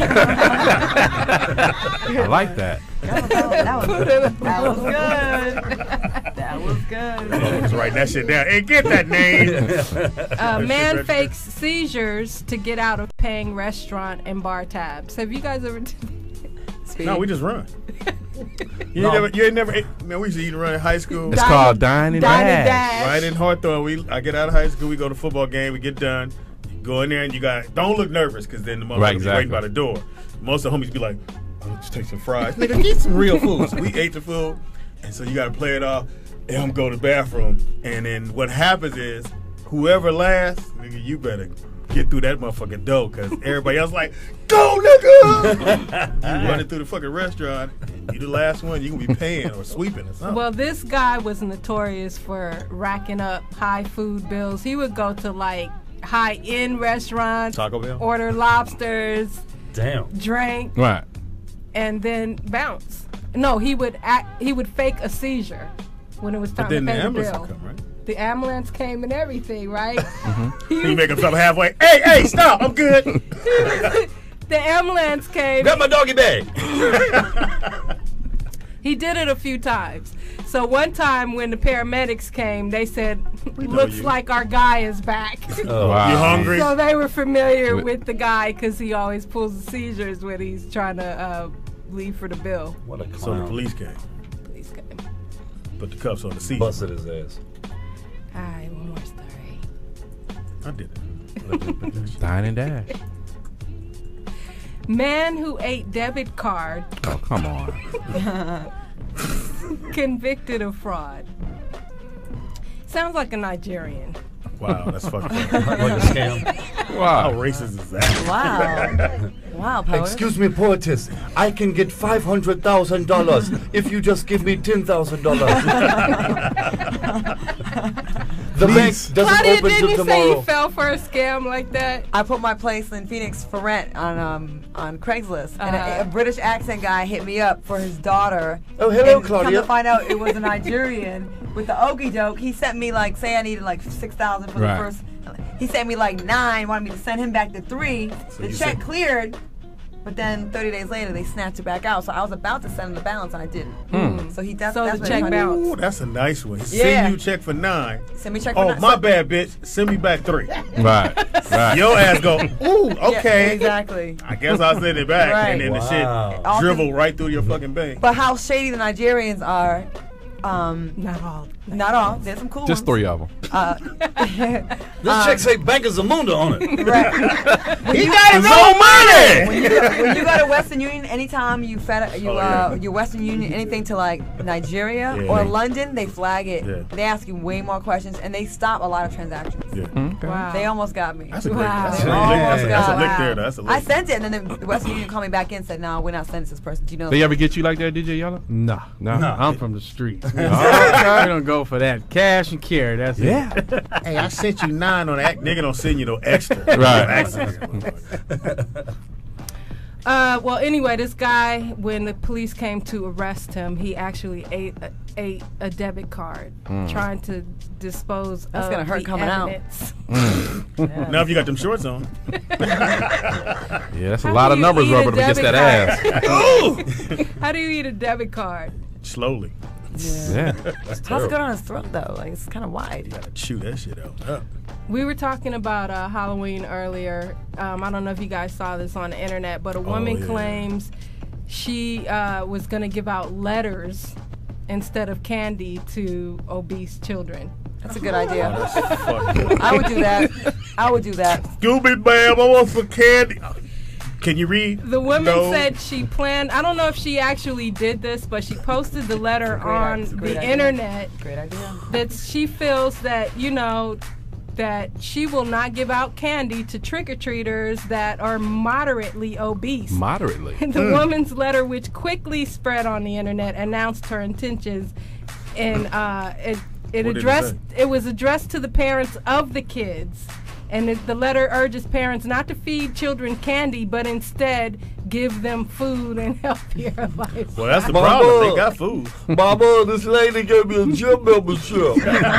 I like that. That was good. That was good. Let's write that shit down. Hey, get that name. Man fakes seizures to get out of paying restaurant and bar tabs. Have you guys ever? No, we just run. You ain't never ate, man, we used to eat and run in high school. It's called Dine and Dash. Right in Hawthorne. I get out of high school, we go to football game, we get done. You go in there and you don't look nervous because then the motherfucker be waiting by the door. Most of the homies be like, oh, just take some fries. Nigga, eat some real food. So we ate the food. And so you got to play it off. And I'm going to the bathroom. And then what happens is, whoever last, nigga, you better get through that motherfucking door because everybody else like, go, nigga! You running through the fucking restaurant. You the last one, you going to be paying or sweeping or something. Well, this guy was notorious for racking up high food bills. He would go to like high-end restaurants, Taco Bell? order lobsters, drink, right, and then bounce. No, he would fake a seizure when it was time But then to pay the the ambulance bill. will come, right? The ambulance came and everything, right? You make him stop halfway. Hey, stop! I'm good. The ambulance came. Got my doggy bag. He did it a few times. So one time when the paramedics came, they said, looks like our guy is back. Oh, wow. You hungry? So they were familiar with the guy because he always pulls the seizures when he's trying to leave for the bill. What a clown. So the police came. Police came. Put the cuffs on the seat. Busted his ass. All right, one more story. I did it. Dine and Dash. Man who ate debit card. Oh, come on. Convicted of fraud. Sounds like a Nigerian. Wow, that's fucking like a scam. Wow. How racist is that? Wow. Wow, Poetess. Excuse me, Poetess. I can get $500,000 if you just give me $10,000. The bank doesn't Claudia, open didn't till you say tomorrow. you fell for a scam like that? I put my place in Phoenix for rent on Craigslist, and a British accent guy hit me up for his daughter. Oh, hello, and Claudia. Come to find out, it was a Nigerian with the okey doke. He sent me like, say I needed like 6,000 for Right. the first. He sent me like 9, wanted me to send him back to 3. So The you check said- cleared, but then 30 days later they snatched it back out. So I was about to send him the balance, and I didn't. So he that's So that's the what check he bounced. Ooh, that's a nice one. Yeah. Send you a check for 9. Send me a check for Oh, 9. my bad, bitch. Send me back 3. Right. Your ass go, ooh, Yeah, okay. exactly. I guess I'll send it back. Right. And then the Wow. shit dribble right through your fucking bank. But how shady the Nigerians are. Not all. Not all. There's some cool Just ones. 3 of them. This check say Bankers Zamunda on it. Right. He got his own money! When you go to Western Union, anytime you you Western Union anything to like Nigeria Yeah. or London, they flag it. Yeah. They ask you way more questions and they stop a lot of transactions. Yeah. Wow. They almost got me. That's a great Wow. that's a They lick. almost That's got a lick me. there. That's a lick. I sent it and then the Western Union called me back in and said, "No, we're not sending this person. Do you know?" They ever get you like that, DJ Yella? No. No. I'm from the streets. We Okay. don't go for that. Cash and carry. That's it. Hey, I sent you 9 on that. Nigga don't send you no extra. Right. Well, anyway, this guy, when the police came to arrest him, he actually ate a debit card, trying to dispose That's of gonna hurt the coming out. evidence. Now if you got them shorts on. Yeah, that's a How lot do of you numbers eat a rubbing up against debit that card? ass. How do you eat a debit card? Slowly. Yeah. How's it go on his throat though? Like it's kind of wide. Gotta chew that shit out. Up. We were talking about Halloween earlier. I don't know if you guys saw this on the internet, but a woman yeah. claims she was going to give out letters instead of candy to obese children. That's a good idea. That's fucked up. I would do that. I would do that. Scooby Bam, I want some candy. Can you read? The woman No. said she planned, I don't know if she actually did this, but she posted the letter on It's a great the idea. internet Great idea. that she feels that, that she will not give out candy to trick-or-treaters that are moderately obese. Moderately. The woman's letter, which quickly spread on the internet, announced her intentions, and What did it it was addressed to the parents of the kids, And the letter urges parents not to feed children candy, but instead give them food and healthier life. Well, that's the problem. They got food. Mama, this lady gave me a gym membership.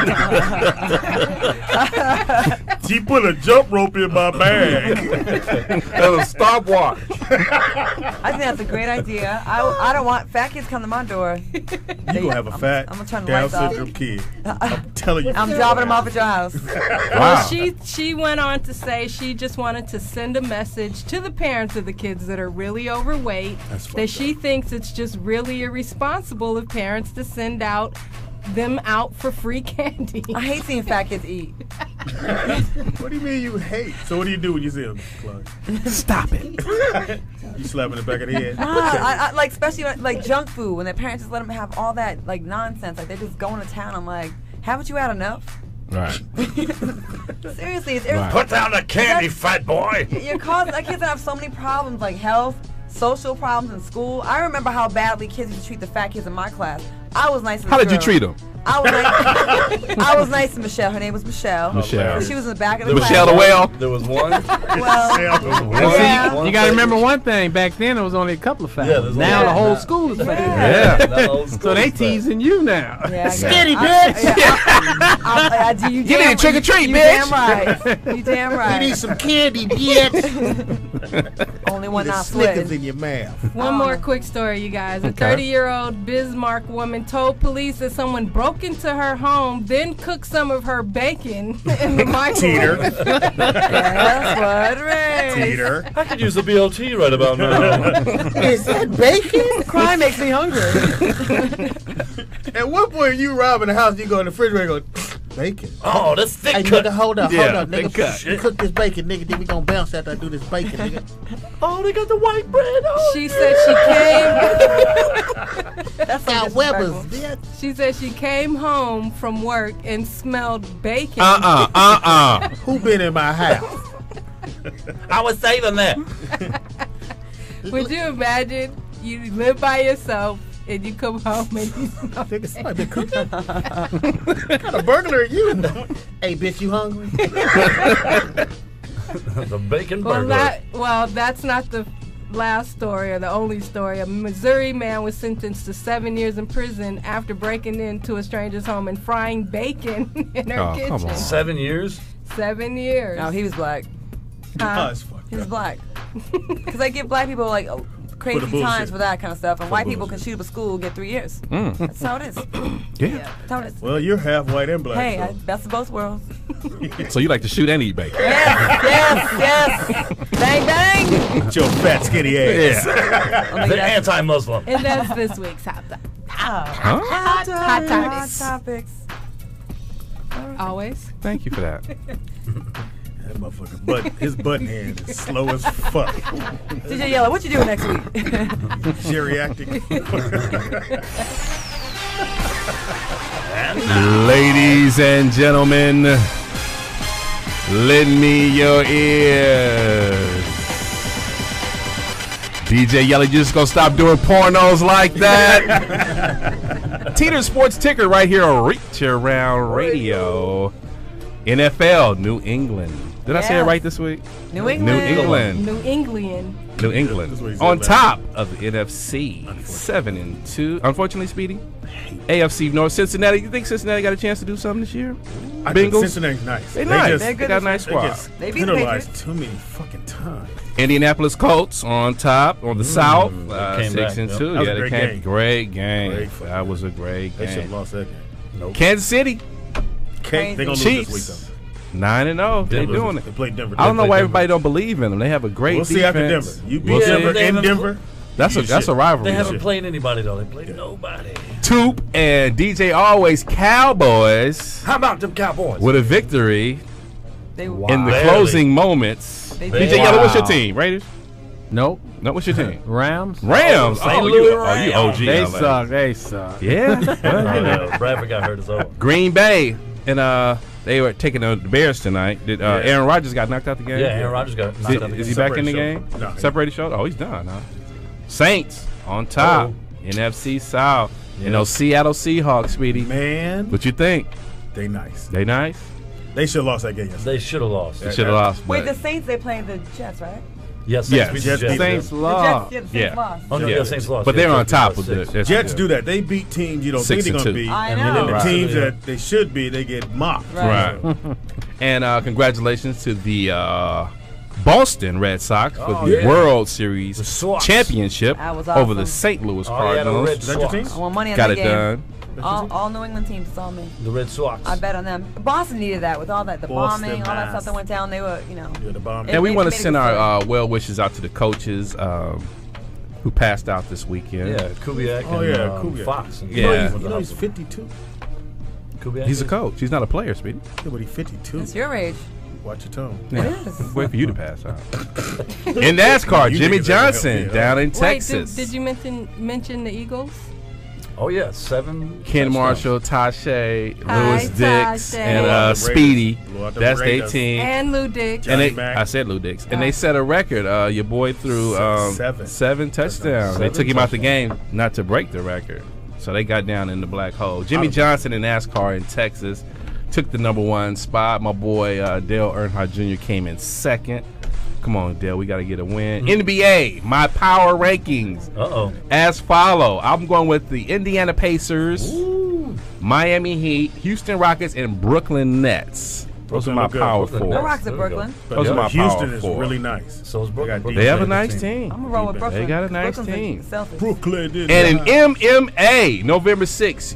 She put a jump rope in my bag and a stopwatch. I think that's a great idea. I don't want fat kids come to my door. You gonna have a fat I'm gonna turn the Down lights off. syndrome kid. I'm telling you. I'm dropping them off at your house. Well, she went on to say she just wanted to send a message to the parents of the kids that are really overweight that she thinks it's just really irresponsible of parents to send them out for free candy. I hate seeing fat kids eat. What do you mean you hate? So what do you do when you see them, Claudia? Stop it. You slap in the back of the head. I like, especially like junk food, when their parents just let them have all that like nonsense, like they're just going to town. I'm like, haven't you had enough? Right. Seriously, it's Put down the candy, fat boy. You're causing kids have so many problems, like health, social problems in school. I remember how badly kids used to treat the fat kids in my class. I was nice to How this did you girl. treat them? I was nice to Michelle. Her name was Michelle. Michelle. She was in the back of the Michelle class. the whale. There was one. Well, yeah. You got to remember one thing. Back then, it was only a couple of fat. Now the whole school is fat. Yeah. So they teasing you now. Yeah, Skinny bitch. You need a trick or treat, you bitch. Damn right. You damn right. You need some candy, bitch. Only one not Snickers sweating. in your mouth. One more quick story, you guys. A 30-year-old Bismarck woman told police that someone broke into her home, then cooked some of her bacon in the microwave. Teeder. That's what it is. Teeder. I could use a BLT right about now. Is that bacon? Crime makes me hungry. At what point you robbing the house, you go in the refrigerator and go, bacon. Oh, that's thick Hey, cut. nigga, hold up, Yeah, hold up, thick cut. nigga. Cook this bacon, nigga. Then we gonna bounce after I do this bacon, nigga. Oh, they got the white bread on. She said she came. That's Now so Weber's, disrespectful. bitch. She said she came home from work and smelled bacon. Who been in my house? I was saving that. Would you imagine you live by yourself and you come home and you smell Nigga, somebody been cooking. What kind of burglar are you? Hey, bitch, you hungry? The bacon burger. Well, that's not the last story or the only story. A Missouri man was sentenced to 7 years in prison after breaking into a stranger's home and frying bacon in her kitchen. Come on. 7 years? 7 years. No, he was black. It's fucked He was up. black. Because they give black people like crazy bullshit. times for that kind of stuff, and For white people bullshit. can shoot up a school, get 3 years. Mm. That's how it is. Yeah. That's how it is. Well, you're half white and black. Hey, so. best of both worlds. So you like to shoot and eat bacon? Yes. Bang, bang. With your fat, skinny ass. Yeah. The anti-Muslim. And that's this week's Hot Huh? Topics. Topics. Always. Thank you for that. That motherfucker, his button hand is slow as fuck. DJ Yella, what you doing next week? Geriatric. Ladies and gentlemen, lend me your ears. DJ Yella, you just gonna stop doing pornos like that? Teeder Sports Ticker right here on Reach Around Radio. NFL, New England. Did I say it right this week? New England. New England. New England. New That's what he England. said On last top of the NFC, 7-2. Unfortunately, Speedy. AFC North, Cincinnati. You think Cincinnati got a chance to do something this year? I think Bengals? Cincinnati's nice. They nice. Just, They got a nice they squad. just They beat the penalized Patriots. too many fucking times. Indianapolis Colts on top on the South, came 6-2. back, Yeah, yep. That was a they great came. game. Great game. Great fucking That was a great They should have game. lost that game. Nope. Kansas City, They're gonna lose this week Chiefs, though. 9-0. They Denver- doing They it. played Denver. I don't know They why played everybody Denver. don't believe in them. They have a great We'll see after defense. Denver. You beat We'll see. Denver They in haven't- Denver. That's a shit. rivalry. They haven't shit. played anybody, though. They played nobody. Toop and DJ Always Cowboys How about them Cowboys? with a victory They in the Barely. closing moments. They DJ did. Yella, what's your Wow. team? Raiders? Nope. No, what's your team? Rams. Rams. St. Oh, Louis you Rams. OG. They LA. suck. They suck. Yeah. Well, you know. Bradford got hurt as well. Green Bay and they were taking the Bears tonight. Did Aaron Rodgers got knocked out the game? Yeah, Aaron Rodgers got knocked out. Is he back in the game? Separated shoulder. No. Separated shoulder? Oh, he's done, huh? Saints on top. NFC South. You know, Seattle Seahawks, Speedy. Man, What you think? they nice. They nice? They should have lost that game yesterday. They should have lost. They should have lost. Wait, but- the Saints, they playing the Jets, right? Yes, Yes. beat Jets the beat Saints The lost. Jets, yeah, the Saints lost. Oh, no, Yeah. yeah, Saints lost. But they're Yeah, on top Jets of lost the six. Jets do that. They beat teams you don't think they're 6 going to and 2. beat. I And know. then The Right. teams Yeah. that they should be, they get mocked. Right. And congratulations to the Boston Red Sox for Oh, the yeah. World Series The Sox. championship That was over awesome. the St. Louis Oh, yeah, the Cardinals. Red Is that your team? Sox. I want money on Got that it game. done. All New England teams, it's all me. The Red Sox. I bet on them. Boston needed that with all that, the Boston, bombing, all that Mass. stuff that went down. They were, you know. Yeah, the bomb. And we It want to made a send good our well wishes out to the coaches who passed out this weekend. Yeah, Kubiak Oh, and yeah, Kubiak. Fox. And Yeah. You know he's 52. Kubiak He's a is- coach. He's not a player, Speedy. Yeah, but he's 52. It's your age. Watch your tone. Yeah. Wait for you to pass out. In NASCAR, You Jimmy niggas ain't help Johnson me, down in Wait, Texas. did you mention the Eagles? Oh, yeah, 7. Ken touchdowns. Marshall, Tasha, Hi, Lewis Dix, Tasha. and Blew out the Speedy. Raiders. Blew out the That's their Raiders. team. And Lou Dick. And they, Johnny Mac. I said Lou Dix. And they set a record. Your boy threw seven touchdowns. They took him out the game not to break the record. So they got down in the black hole. Jimmy Johnson in NASCAR in Texas took the #1 spot. My boy Dale Earnhardt Jr. came in second. Come on, Dale, we got to get a win. NBA, my power rankings as follow. I'm going with the Indiana Pacers, Miami Heat, Houston Rockets, and Brooklyn Nets. Those are my power Brooklyn four. Nets. The Rocks of Brooklyn. Those are my Houston power is four. really nice. So is Brooklyn. They have a nice team. I'm going to roll with Brooklyn. They got a nice Brooklyn's team. the Celtics. Brooklyn did And that. in MMA, November 6th,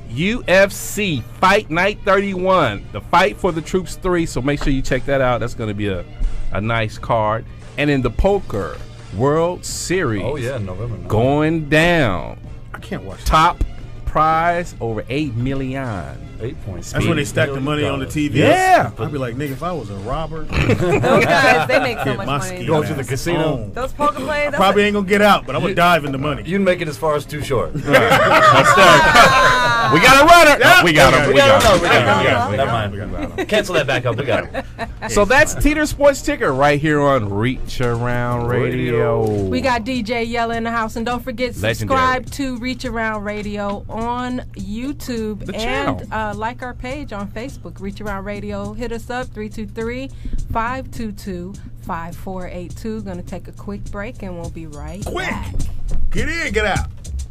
UFC Fight Night 31, the Fight for the Troops 3. So make sure you check that out. That's going to be a nice card. And in the Poker World Series, Oh, yeah, November 9th. going down. I can't watch that. Top prize over $8 million. 8 points. That's when they stack the money on the TV. Yeah. I'd be like, nigga, if I was a robber, Those guys, they make so get much my money. ski Go to ass the casino. on. Those poker plays, I that's probably ain't gonna get out, but I'm gonna dive in the money. You'd make it as far as Too Short. We got a runner. We got him. We got him. Never mind. Cancel that back up. We got him. So that's Teeder Sports Ticker right here on Reach Around Radio. We got DJ Yella in the house, and don't forget subscribe to Reach Around Radio on YouTube The and channel. like our page on Facebook, Reach Around Radio. Hit us up 323-522-5482. Gonna take a quick break and we'll be right back. Get in, get out.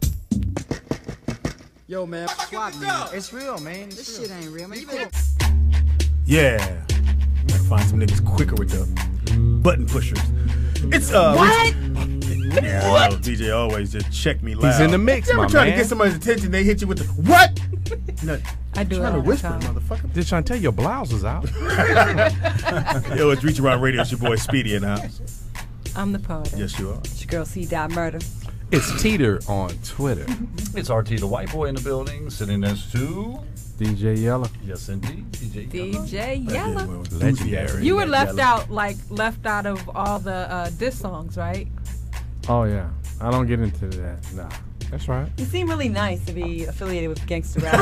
Yo, man, swap me. It's real, man. This shit ain't real, man. You better... Yeah. You gotta find some niggas quicker with the button pushers. It's What? Yeah, I know, DJ always just check me loud. He's in the mix, You ever my try to man. get somebody's attention, they hit you with the what? No, I do it trying all to the whisper, time. motherfucker. Just trying to tell you, your blouse is out. Yo, it's Reach Around Radio. It's your boy Speedy in the house. I'm the Poetess. Yes, you are. It's your girl C. Dot Murder. It's Teeder on Twitter. It's RT the white boy in the building, sitting next to DJ Yella. yes indeed, DJ. DJ Yella. Legendary. You were left out of all the diss songs, right? Oh, yeah. I don't get into that. Nah. That's right. You seem really nice to be affiliated with gangster rap.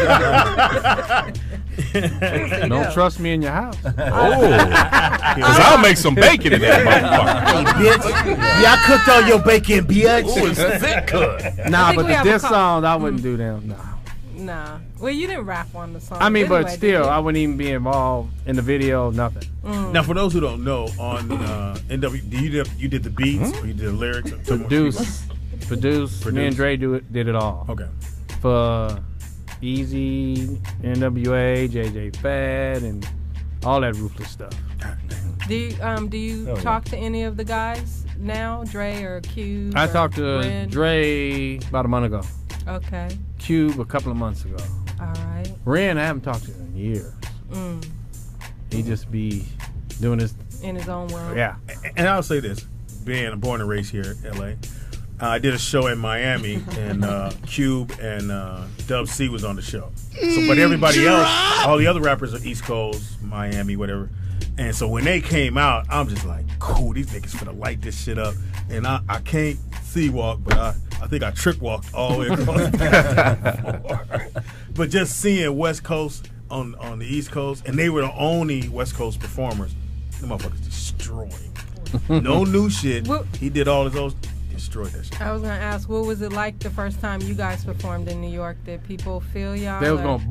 Don't trust me in your house. Oh. Because I'll make some bacon in that motherfucker. Bitch. Yeah, I cooked all your bacon, bitch. Oh, it's thick cut. Nah, think but we the have a diss call. songs, I wouldn't do them. Nah. Nah. Well, you didn't rap on the song. I mean, but anyway, did still, you? I wouldn't even be involved in the video, nothing. Now, for those who don't know, on NW, you did the beats or you did the lyrics? Produce. Me and Dre did it all. Okay. For Eazy, NWA, JJ Fad, and all that ruthless stuff. Do you talk to any of the guys now, Dre or Cube? I or talked to Ren? Dre about a month ago. Okay. Cube a couple of months ago. All right. Ren, I haven't talked to in years. He just be doing his In his own world. yeah. And I'll say this, being born and raised here in LA, I did a show in Miami, and Cube and Dub C was on the show. So, but everybody else, all the other rappers are East Coast, Miami, whatever. And so when they came out, I'm just like, cool, these niggas finna light this shit up. And I can't see walk, but I think I trick walked all the way across the floor. But just seeing West Coast on the East Coast, and they were the only West Coast performers, the motherfuckers destroying. No new shit. He did all his own. Destroyed that shit. I was gonna ask, what was it like the first time you guys performed in New York? Did people feel y'all? They was or- going boop,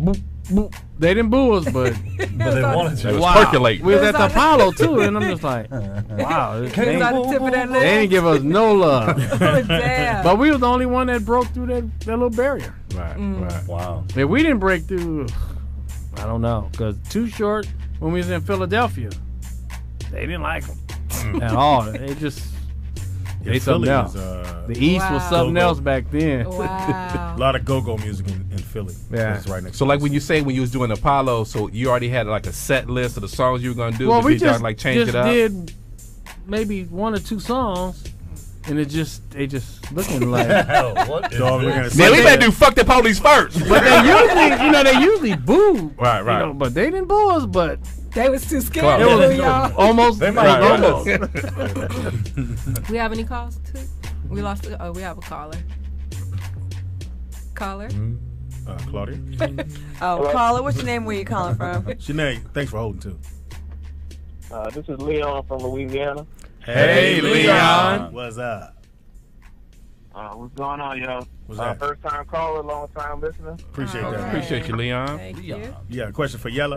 They didn't boo us, but they wanted to. It was percolating. We was at the Apollo too, and I'm just like, wow, they didn't give us no love. Damn. But we was the only one that broke through that little barrier. Right, right. Wow. If we didn't break through, I don't know, because Too Short, when we was in Philadelphia, they didn't like them at all. They just they something else. The East was something else back then. Wow. A lot of go-go music in Philly. Yeah. It's right next So to like us. when you say when you was doing Apollo, so you already had like a set list of the songs you were gonna do. Well, but we did y'all, just like change it up. did maybe 1 or 2 songs, and they just looking like. What is Dog, we're this? gonna Man, we better do fuck the police first. But they usually boo. Right, right. You know, but they didn't boo us. But They was too scared to Close. boo y'all. almost. They might right, get almost. us. We have any calls too? We lost. Oh, we have a caller. Caller. Claudia. Oh, caller, what's your name? Where you calling from? Sinead, thanks for holding too. This is Leon from Louisiana. Hey, Leon. What's up? What's going on, yo? What's that? First time caller, long time listener. Appreciate that. Appreciate you, Leon. Thank you. You got a question for Yella?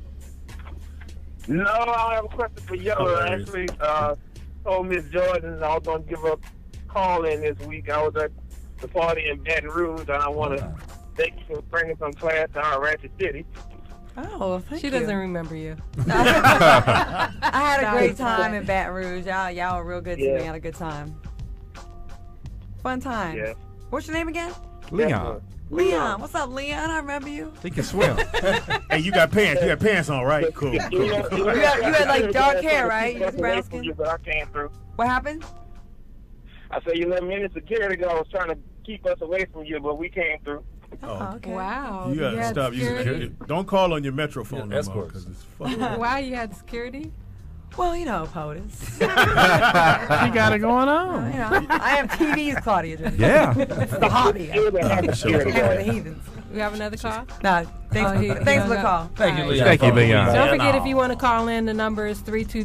No, I don't have a question for Yella. Hilarious. Actually, told Miss Jordan I was going to give her a call in this week. I was at the party in Baton Rouge, and I want to thank you for bringing some class to our Ratchet City. Oh, thank She you. doesn't remember you. I had a great time in Baton Rouge. Y'all were real good to me. I had a good time. Fun time. Yeah. What's your name again? Leon. Leon. What's up, Leon? I remember you. He can swim. Hey, you got pants. You got pants on, right? Cool. You had like dark hair, right? You was brown But skin. I came through. What happened? I said you let me in the security guard was trying to keep us away from you, but we came through. Oh, okay. Wow. You gotta had stop using security? it. Don't call on your Metro phone no more escorts. because it's fucking. Why you had security? Well, you know, Poetess. She got it going on. You know, I am TV's Claudia. Yeah. It's the hobby. You're the security Hang with guard. the heathens. We have another call? Nah, thanks, Oh, thanks for the no. call. Thank you, All right. Leon. Thank you, Leon. Don't forget, if you want to call in, the number is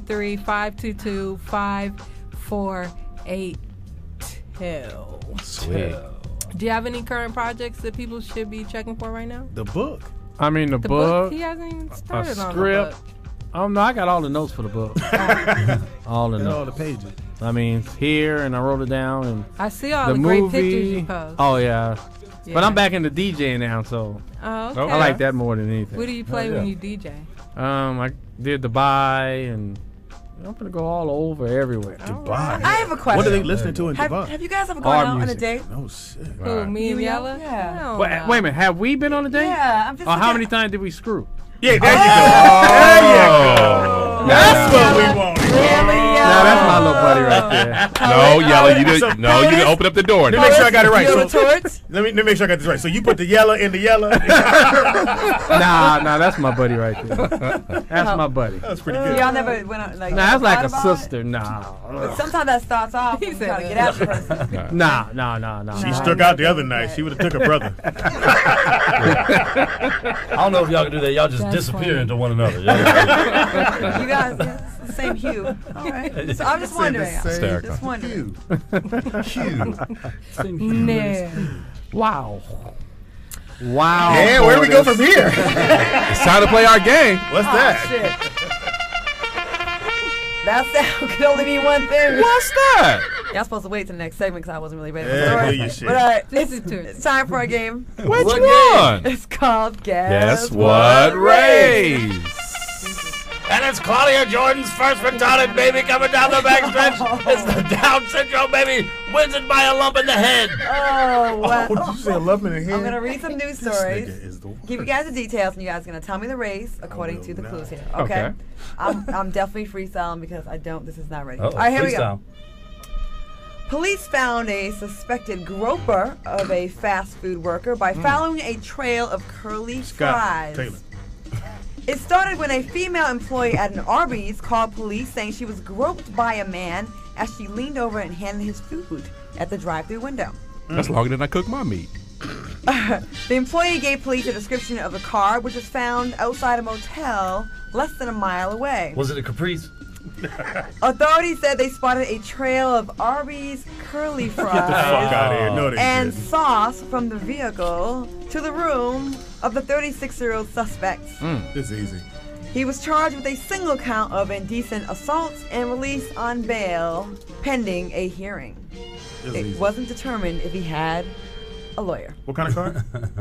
323-522-5482. Sweet. Do you have any current projects that people should be checking for right now? The book. I mean, the The book, He hasn't even a started on the script. book. Oh no, I got all the notes for the book. all the And all the notes. pages. I mean, here, and I wrote it down, and I see all the the great movie. pictures you post. Oh yeah. Yeah. But I'm back into DJing now, so Oh, okay. I like that more than anything. What do you play when you DJ? I did Dubai, and I'm gonna go all over everywhere. Dubai. I have a question. What are they listening to in Have Dubai? you guys ever gone Our out on a music. date? Oh shit. Who, me and Yella? Yeah. Hell Wait, no. wait a minute, have we been on a date? Yeah, I'm just. Or how many times did we screw? Yeah, there you go. There you go. That's what we want. Now that's my little buddy right there. No, Yella, you didn't. No, you didn't open up the door. Let me make sure I got it right. Yella So, torch? let me make sure I got this right. So you put the Yella in the Yella. Nah, that's my buddy right there. That's my buddy. That's pretty So good. y'all never went out like. Nah, that's like a thought about sister. Nah. it? But sometimes that starts off. He When you said try to that. get out the person. Nah. She stuck out the other night. She would have took her brother. I don't know if y'all can do that. Y'all just That's disappear funny. into one another. You guys, yeah, it's the same hue. All right. So I'm just wondering. Hysterical. Just wondering. Nah. Wow. Wow. Yeah, where do we go from here? It's time to play our game. What's Oh, that? shit. That sound could only mean one thing. What's that? Y'all supposed to wait till the next segment because I wasn't really ready for Yeah, the story. do your shit. But This is true. it's time for a game. Which one? It's called Guess what race? And it's Claudia Jordan's first retarded baby coming down the backstretch. It's the Down syndrome baby. Wins it by a lump in the head. Oh, wow. Oh, did you say a lump in the head? I'm going to read some news This stories. nigga is the one. Give you guys the details, and you guys are going to tell me the race according to the clues here. Okay? I'm definitely freestyling because this is not ready. All right, here we go. Police found a suspected groper of a fast food worker by following a trail of curly fries. Taylor. It started when a female employee at an Arby's called police saying she was groped by a man as she leaned over and handed his food at the drive-thru window. That's longer than I cook my meat. The employee gave police a description of the car, which was found outside a motel less than a mile away. Was it a Caprice? Authorities said they spotted a trail of Arby's curly fries Get the fuck out of here. No, they and didn't. sauce from the vehicle to the room of the 36-year-old suspect. It's easy. He was charged with a single count of indecent assault and released on bail pending a hearing. It wasn't determined if he had a lawyer. What kind of car?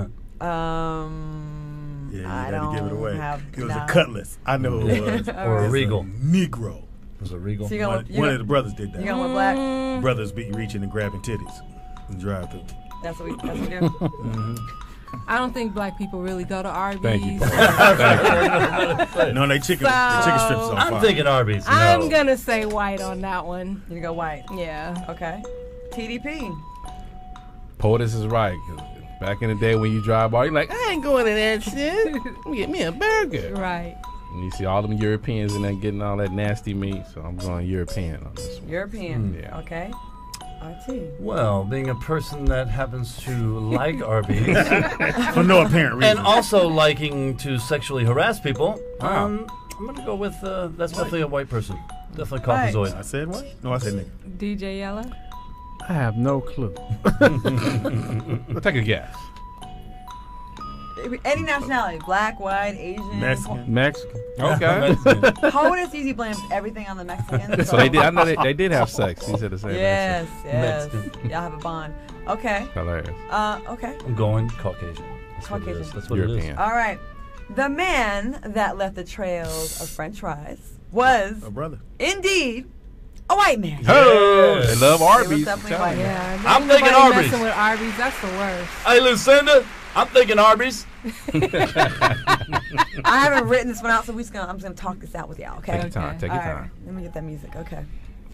Yeah, you had to give it away. It was a Cutlass. I know who it was. Or a Regal. Negro. It was a Regal. So one of the brothers did that. You going with black? Brothers be reaching and grabbing titties and drive through. That's what we do. I don't think black people really go to Arby's. Thank you. No, they chicken strips on fire. I'm thinking Arby's. No. I'm gonna say white on that one. You go white. Yeah. Okay. TDP. Poetess is right. 'Cause back in the day when you drive by, you're like, I ain't going to that shit. Let me get me a burger. Right. And you see all them Europeans in there getting all that nasty meat, so I'm going European on this one. European. Yeah. Okay. RT. Well, being a person that happens to like Arby's for no apparent reason, and also liking to sexually harass people, I'm gonna go with that's definitely a white person. Definitely Caucasoid. I said what? No, I said nigga. DJ Yella. I have no clue. Take a guess. Any nationality, black, white, Asian, Mexican. Okay. Poetess usually blames everything on the Mexicans. So they did. I know they did have sex. He said the same. Yes, yes. Mexican. Y'all have a bond. Okay. Hilarious. Okay. I'm going Caucasian. That's what it Caucasian. is. That's what European. it is. All right. The man that left the trails of French fries was a brother. Indeed a white man. Oh, they love It Arby's. was definitely white. Yeah. I'm ain't thinking nobody Arby's. Messing with Arby's, that's the worst. Hey, Lucinda, I'm thinking Arby's. I haven't written this one out, so I'm just gonna talk this out with y'all. Okay. Take your time. Take your All right, time. let me get that music. Okay.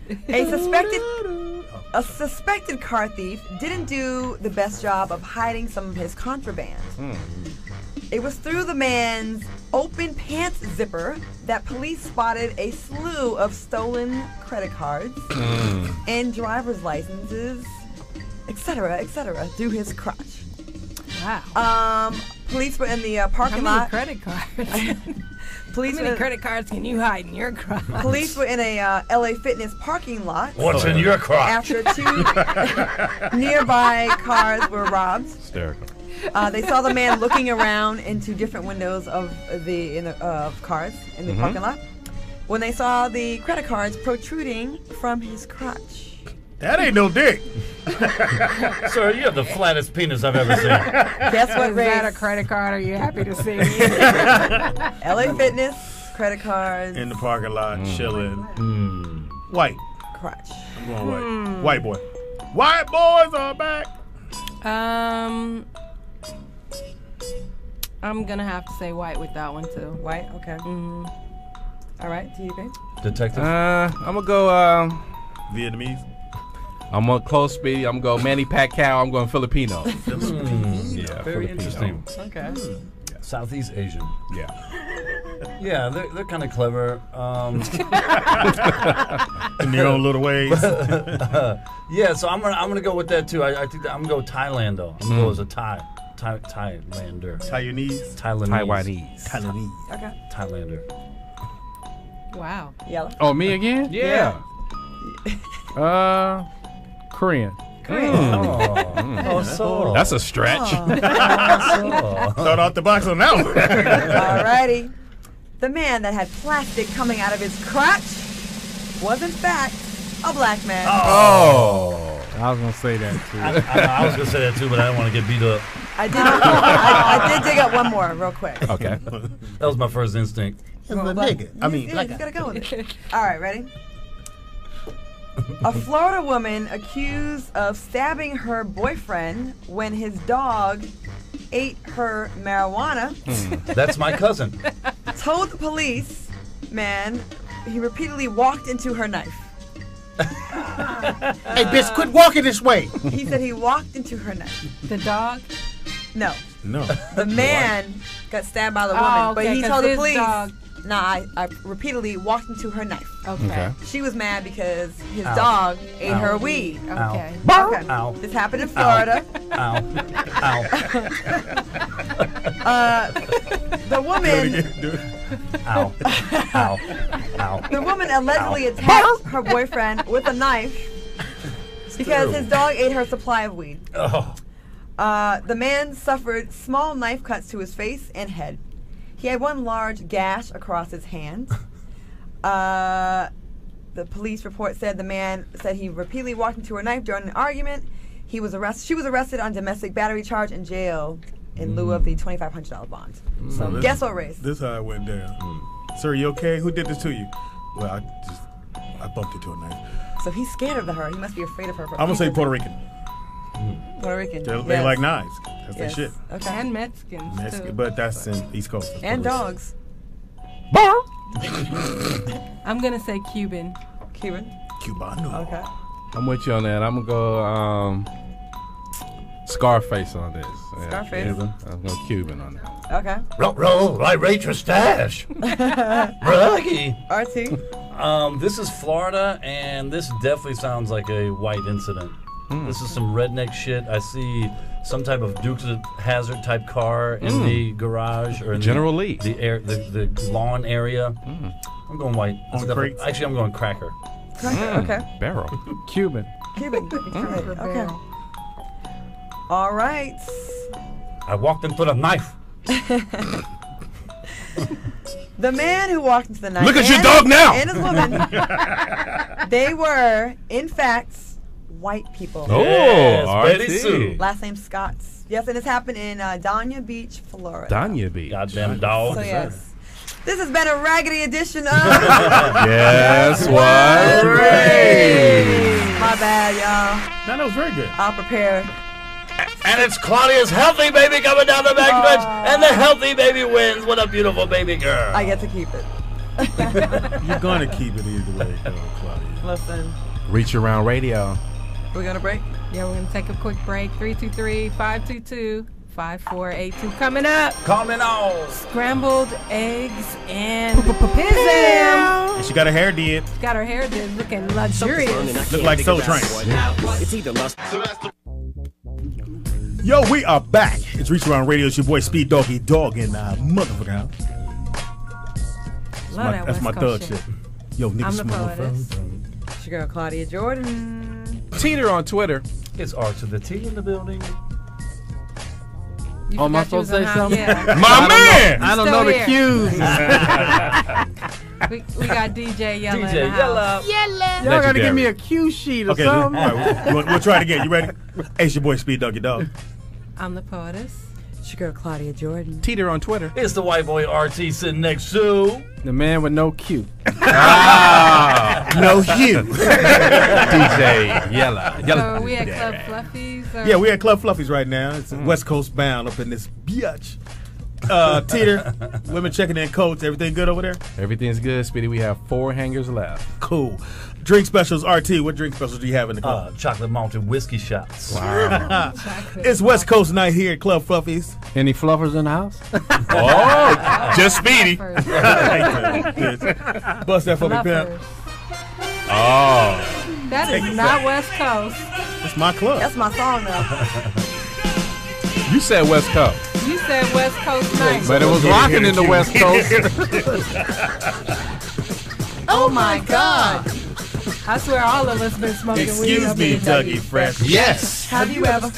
A suspected car thief didn't do the best job of hiding some of his contraband. It was through the man's open pants zipper that police spotted a slew of stolen credit cards and driver's licenses, etc., through his crotch. Wow. Police were in the parking How many lot. credit cards? Police How many were- credit cards can you hide in your crotch? Police were in a LA Fitness parking lot. What's in your crotch? After two nearby cars were robbed. Hysterical. They saw the man looking around into different windows of cars in the parking lot when they saw the credit cards protruding from his crotch. That ain't no dick. Sir, you have the flattest penis I've ever seen. Guess what, Is race? that a credit card? Are you happy to see me? LA Fitness, credit cards, In the parking lot, chilling. White. crotch. I'm going white. White boy. White boys are back. I'm gonna have to say white with that one too. White, okay. All right, TDP. Detective. I'm gonna go. Vietnamese. I'm gonna close Speedy. I'm gonna go Manny Pacquiao. I'm going Filipino. Yeah, very Filipino. interesting. Okay. Southeast Asian. Yeah. Yeah, they're kind of clever. In their own little ways. Yeah, so I'm gonna go with that too. I think I'm gonna go Thailand though. I'm gonna go as a Thailander. Taiwanese. Taiwanese. Okay. Thailander. Wow. Yellow. Oh, me again? Yeah. Korean. So. That's a stretch. Start off the box on that one. Alrighty. The man that had plastic coming out of his crotch was in fact a black man. Oh. I was going to say that too. I was gonna say that too, but I don't want to get beat up. I did dig up one more real quick. Okay. That was my first instinct. It's a nigga. I mean, Yeah, like you gotta go with it. All right, ready? A Florida woman accused of stabbing her boyfriend when his dog ate her marijuana That's my cousin. told the police man he repeatedly walked into her knife. Hey, bitch, quit walking this way. He said he walked into her knife. The dog? No. No. The man got stabbed by the woman, Oh, but okay, he 'cause told the his police, dog- nah, I repeatedly walked into her knife. Okay. She was mad because his Ow. dog ate Ow. her weed. Okay. Okay. Ow. This happened in Florida. Ow. Ow. The woman, Ow. Ow. Ow. the woman allegedly attacked her boyfriend with a knife because his dog ate her supply of weed. Oh. The man suffered small knife cuts to his face and head. He had one large gash across his hand. The police report said the man said he repeatedly walked into a knife during an argument. She was arrested on domestic battery charge in jail in lieu of the $2,500 bond. So guess what race? This is how it went down. Sir, you okay? Who did this to you? Well, I bumped into a knife. So he's scared of her. He must be afraid of her. I'm going to say Puerto Rican. Puerto Rican. They like knives. That's their shit. Okay. And Mexicans, too. But that's in East Coast. And dogs. I'm going to say Cuban. Cubano. Okay. I'm with you on that. I'm going to go Scarface on this. Scarface? Cuban. I'm going Cuban on that. Okay. Roll, vibrate your stash. Braggy. RT. This is Florida, and this definitely sounds like a white incident. This is some redneck shit. I see some type of Dukes of Hazzard type car in the garage or in General Lee. The lawn area. I'm going white. Actually, I'm going cracker. Okay. Barrel. Cuban. Okay. All right. I walked into the knife. The man who walked into the knife. Look at your dog now. And his woman. They were, in fact, white people. RT. Last name Scotts. Yes, and this happened in Dania Beach, Florida. Dania Beach. Goddamn dog. So yes. This has been a raggedy edition of Yes, was great. My bad, y'all. No, that was very good. I'll prepare. And it's Claudia's healthy baby coming down the backstretch, and the healthy baby wins. What a beautiful baby girl. I get to keep it. You're going to keep it either way, Claudia. Listen. Reach Around Radio. We're going to break? Yeah, we're going to take a quick break. 323-522-5482. Coming up. Coming on. Scrambled eggs and pizzam. And she got her hair did. Got her hair did looking luxurious. Look like Soul Train. It's either lust. Yo, we are back. It's Reach Around Radio. It's your boy Speed Doggy Dog in motherfucker house. That's my thug shit. Yo, nigga, I'm the Poetess. It's your girl Claudia Jordan. Teeder on Twitter. It's R to the T in the building. You am I forgot you supposed to say was something? Yeah. My man! I don't Still know the here. cues. we got DJ Yella in DJ the house. Yella. Y'all gotta give me a cue sheet or Okay, something. all right, we'll try it again. You ready? Hey, it's your boy Speed Doggy Dog. I'm the Poetess. It's your girl Claudia Jordan. Teeder on Twitter. It's the white boy RT sitting next to The man with no cue. No hue. DJ Yella. So we at Club Fluffies? Or? Yeah, we're at Club Fluffies right now. It's West Coast bound up in this biatch. Teeder, women checking in coats. Everything good over there? Everything's good, Speedy. We have 4 hangers left. Cool. Drink specials, RT. What drink specials do you have in the club? chocolate malted whiskey shots. Wow. It's West Coast night here at Club Fluffies. Any fluffers in the house? Oh, just Speedy. Bust that for me, pimp. Oh. That is not West Coast. It's my club. That's my song now. You said West Coast. You said West Coast night. But it was rocking in the West Coast. Oh my God. I swear all of us been smoking weed. Excuse me, Dougie Fresh. Yes. Have you ever?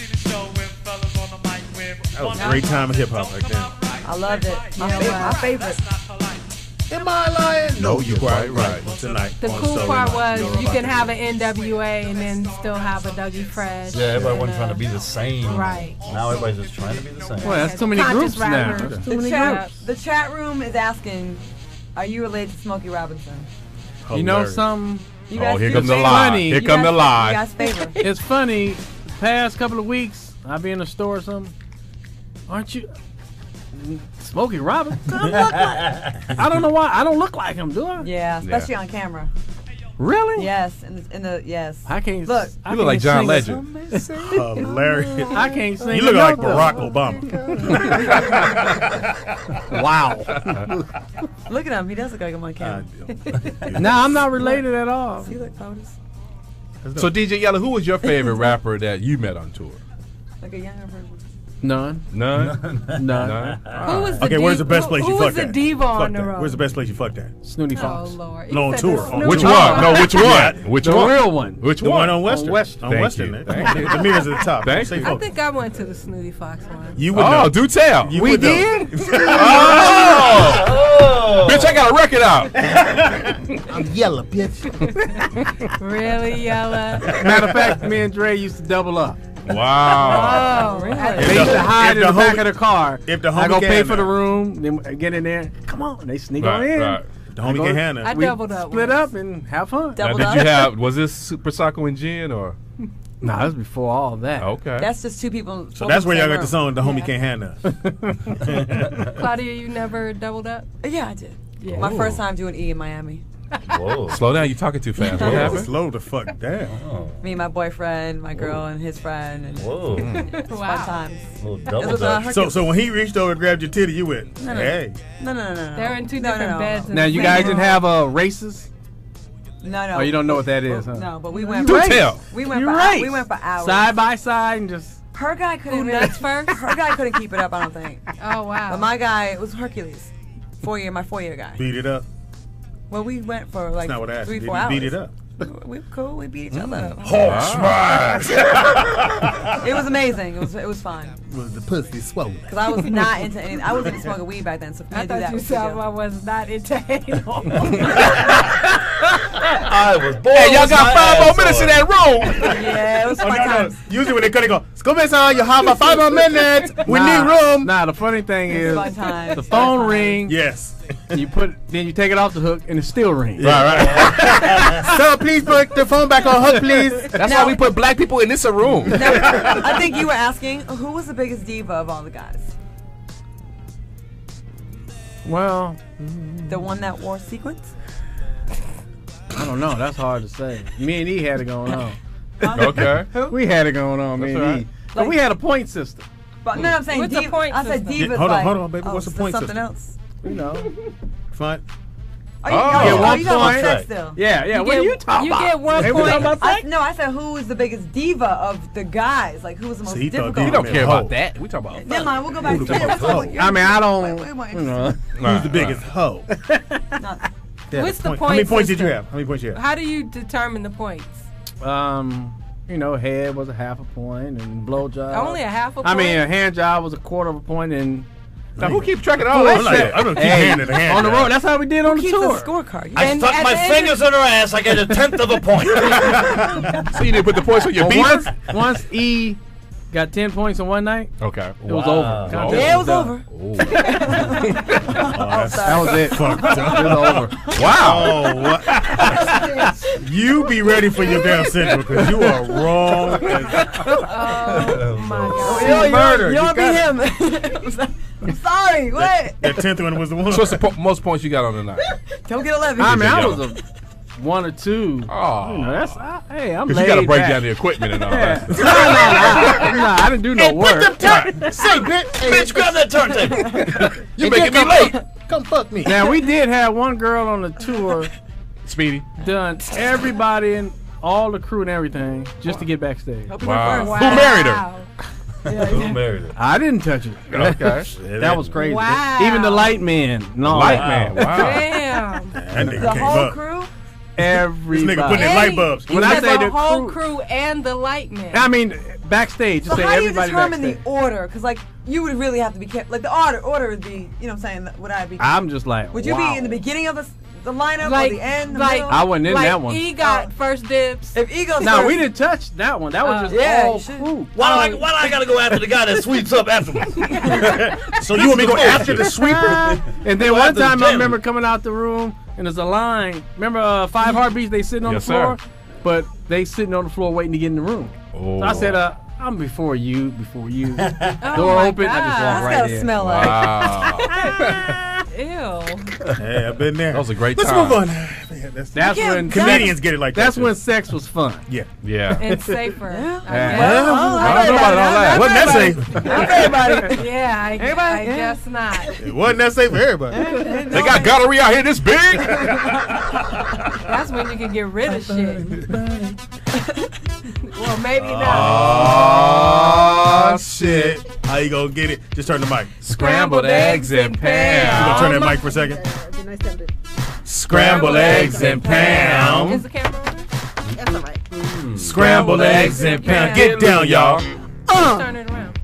That was a great time of hip hop right there. I loved it. My favorite. Am I lying? No, you're quite right. Tonight. The cool part was you can have an NWA and then still have a Dougie Fresh. Yeah, everybody wasn't trying to be the same. Right. Now everybody's just trying to be the same. Well, that's too many Conscious groups now. rappers. That's too many groups. The chat room is asking, are you related to Smokey Robinson? You know something? You Oh, guys here do comes the favor? lie. Funny. Here You come the guys- lie. You guys favor. It's funny. The past couple of weeks, I'll be in the store or something. Aren't you Smokey Robinson? I don't know why. I don't look like him, do I? Yeah, especially on camera. Really? Yes, yes. I can't. Look. You look like John Legend. Hilarious. I can't sing. You look a like note, though. Barack Obama. Wow. Look at him. He does look like him on camera. Nah, I'm not related at all. See, look, Poetess. So DJ Yella, who was your favorite rapper that you met on tour? Like a younger version. None. Who was the Okay, where's the best place you Who fucked was the at? diva Fuck on the that. road? Where's the best place you fucked at? Snooty Fox. Oh Lord. No, on tour. Which one? No, which one? Which the one? real one. Which The one? one on Western. Western. On Thank Western. you. man. Thank you. The mirrors at the top. Thank Stay you. I focused. think I went to the Snooty Fox one. You would Oh, know. do tell. You We would know. did? Oh! Bitch, I got a record out. I'm Yella, bitch. Really, Yella? Matter of fact, me and Dre used to double up. Wow. Oh, really? They used to hide in the back of the car. If the I go homie pay can for the now. room, then get in there. Come on, they sneak on in. Right. The homie can handle I it. We doubled up. split once. up and have fun. Now, did you have? Was this Super Socko and Gin or? Nah, that was before all that. Okay. That's just two people. So that's where y'all got the same song, The Homie Can't Handle. Claudia, you never doubled up? room. Yeah, I did. Yeah. My first time doing E in Miami. Whoa. Slow down. You talking too fast. What happened? Slow the fuck down. Me and my boyfriend, my girl, and his friend. And Whoa. It was fun times. Little It double was, dutch. So when he reached over and grabbed your titty, you went, No, no. hey. No. They're in two No, different no. beds. in Now, the you same guys didn't room. have races? No. Oh, you don't know what that is, huh? No, but we went. Do tell. We went. You For, race. we went for hours. Side by side and just. Her guy couldn't. Who really- nuts first? Her guy couldn't keep it up. I don't think. Oh wow. But my guy, it was Hercules. My 4-year guy. Beat it up. Well, we went for like That's not what I asked. 3-4 Did hours. you beat it up? We were cool. We beat each other up. Horse smash. It was amazing. It was fun. Was the pussy swollen? Because I was not into anything. I wasn't even smoking weed back then. So for me I to do that thought you was said big deal. I was not into anal. I was born. Hey, y'all with got my 5 more ass minutes on. in that room. Yeah, it was Oh, fun no. times. Usually when they cut, they go, "Scoop you have 5 more minutes. We need room." Nah, the funny thing is, Fun times. the phone ring. Yes. Then you take it off the hook and it still rings. Right. So please put the phone back on hook, please. That's why we put black people in this room. Now, I think you were asking who was the biggest diva of all the guys. Well, The one that wore sequins. I don't know. That's hard to say. Me and E had it going on. Okay. We had it going on, me That's and all E. But we had a point system. But no, I'm saying What's the diva. point I said system? divas. Hold like, on, baby. What's the point something system? else. You know. Fine. Oh, you Oh. got Yeah, one you got point. sex still. Yeah. What are you talking You about? get 1 Hey, we talking point. about sex? No, I said who was the biggest diva of the guys? Like who was the most So he thought difficult? You don't Man, care hoe. about that. We talk about. Never mind. We'll go back. Who the Yeah, fuck let's hoe? go. I mean, I don't. Wait, You know. Who's the biggest hoe? Not- Yeah, What's the How many point points did you system? have? How many points you have? How do you determine the points? You know, head was a half a point and blowjob. Only a half a point. I mean, a hand job was a quarter of a point and. Now, who keeps track of all I'm that shit? not keep Hey, handing the hand. on the job. road. That's how we did on the Keep tour. the scorecard. I And stuck at my the end fingers in her ass. I get a 1/10 of a point. So you didn't put the points on your Well, beaver? once E got 10 points in one night, Okay. it was Wow. over. Contest Yeah, it was done. over. That was it. Fucked up. It was over. Wow. Oh, what? You be ready for your damn central because you are wrong. Oh my god. Yo, murder. You don't be him. I'm sorry. What? That 10th one was the one. So what's the most points you got on the night? Don't get 11. I mean, I Yo. was a 1 or 2. Oh. You know, hey, I'm Because laid you got to break back. down the equipment and all Yeah. that. No, I didn't do no work. Say, Bitch, grab that turntable. You're making me late. Come fuck me. Now, we did have one girl on the tour Speedy. done everybody and all the crew and everything just to get backstage. Wow. Wow. Who married her? Who married her? I didn't touch it. Okay. That was crazy. Wow. Even the light man. No, Light man. Wow. Damn. That nigga The came whole up. crew? This everybody. nigga putting in light bulbs. When I say the the whole crew, crew and the light man. I mean backstage. So Just say how do you everybody determine backstage. the order? Because like you would really have to be careful. Like the order would be, you know what I'm saying? Would I be? I'm just like, Would you wow. be in the beginning of the lineup Like- or the end? The like- middle? I wasn't in like that one. E got first dibs. If E goes No, first, we didn't touch that one. That was just yeah, all you should. crew. Why do I gotta go after the guy that sweeps up afterwards? So you want me to go after the sweeper? And then Go one after the time I janitor. remember coming out the room and there's a line. Remember 5 Heartbeats? They sitting on Yes, the floor, sir. but they sitting on the floor waiting to get in the room. Oh. So I said, I'm before you. Door Oh open. my I just God. walked That's right gotta in. smell like. Wow. Ew. Hey, I've been there. That was a great Let's time. move on. Man, That's Yeah, when comedians get it like that. That's too. when sex was fun. Yeah. Yeah. And safer. Well, I don't know about all that. Wasn't that safe? Not for everybody. Yeah, I Everybody? Yeah. guess not. It wasn't that safe for everybody. They got gonorrhea out here this big. That's when you can get rid of shit. Well, maybe not. Oh shit! How you gonna get it? Just turn the mic. Scrambled eggs and You Pam. gonna turn that mic for a second? Scrambled eggs and Pam. Is the camera on? That's all right. Scrambled eggs and Pam. Get down, y'all. Turn it around.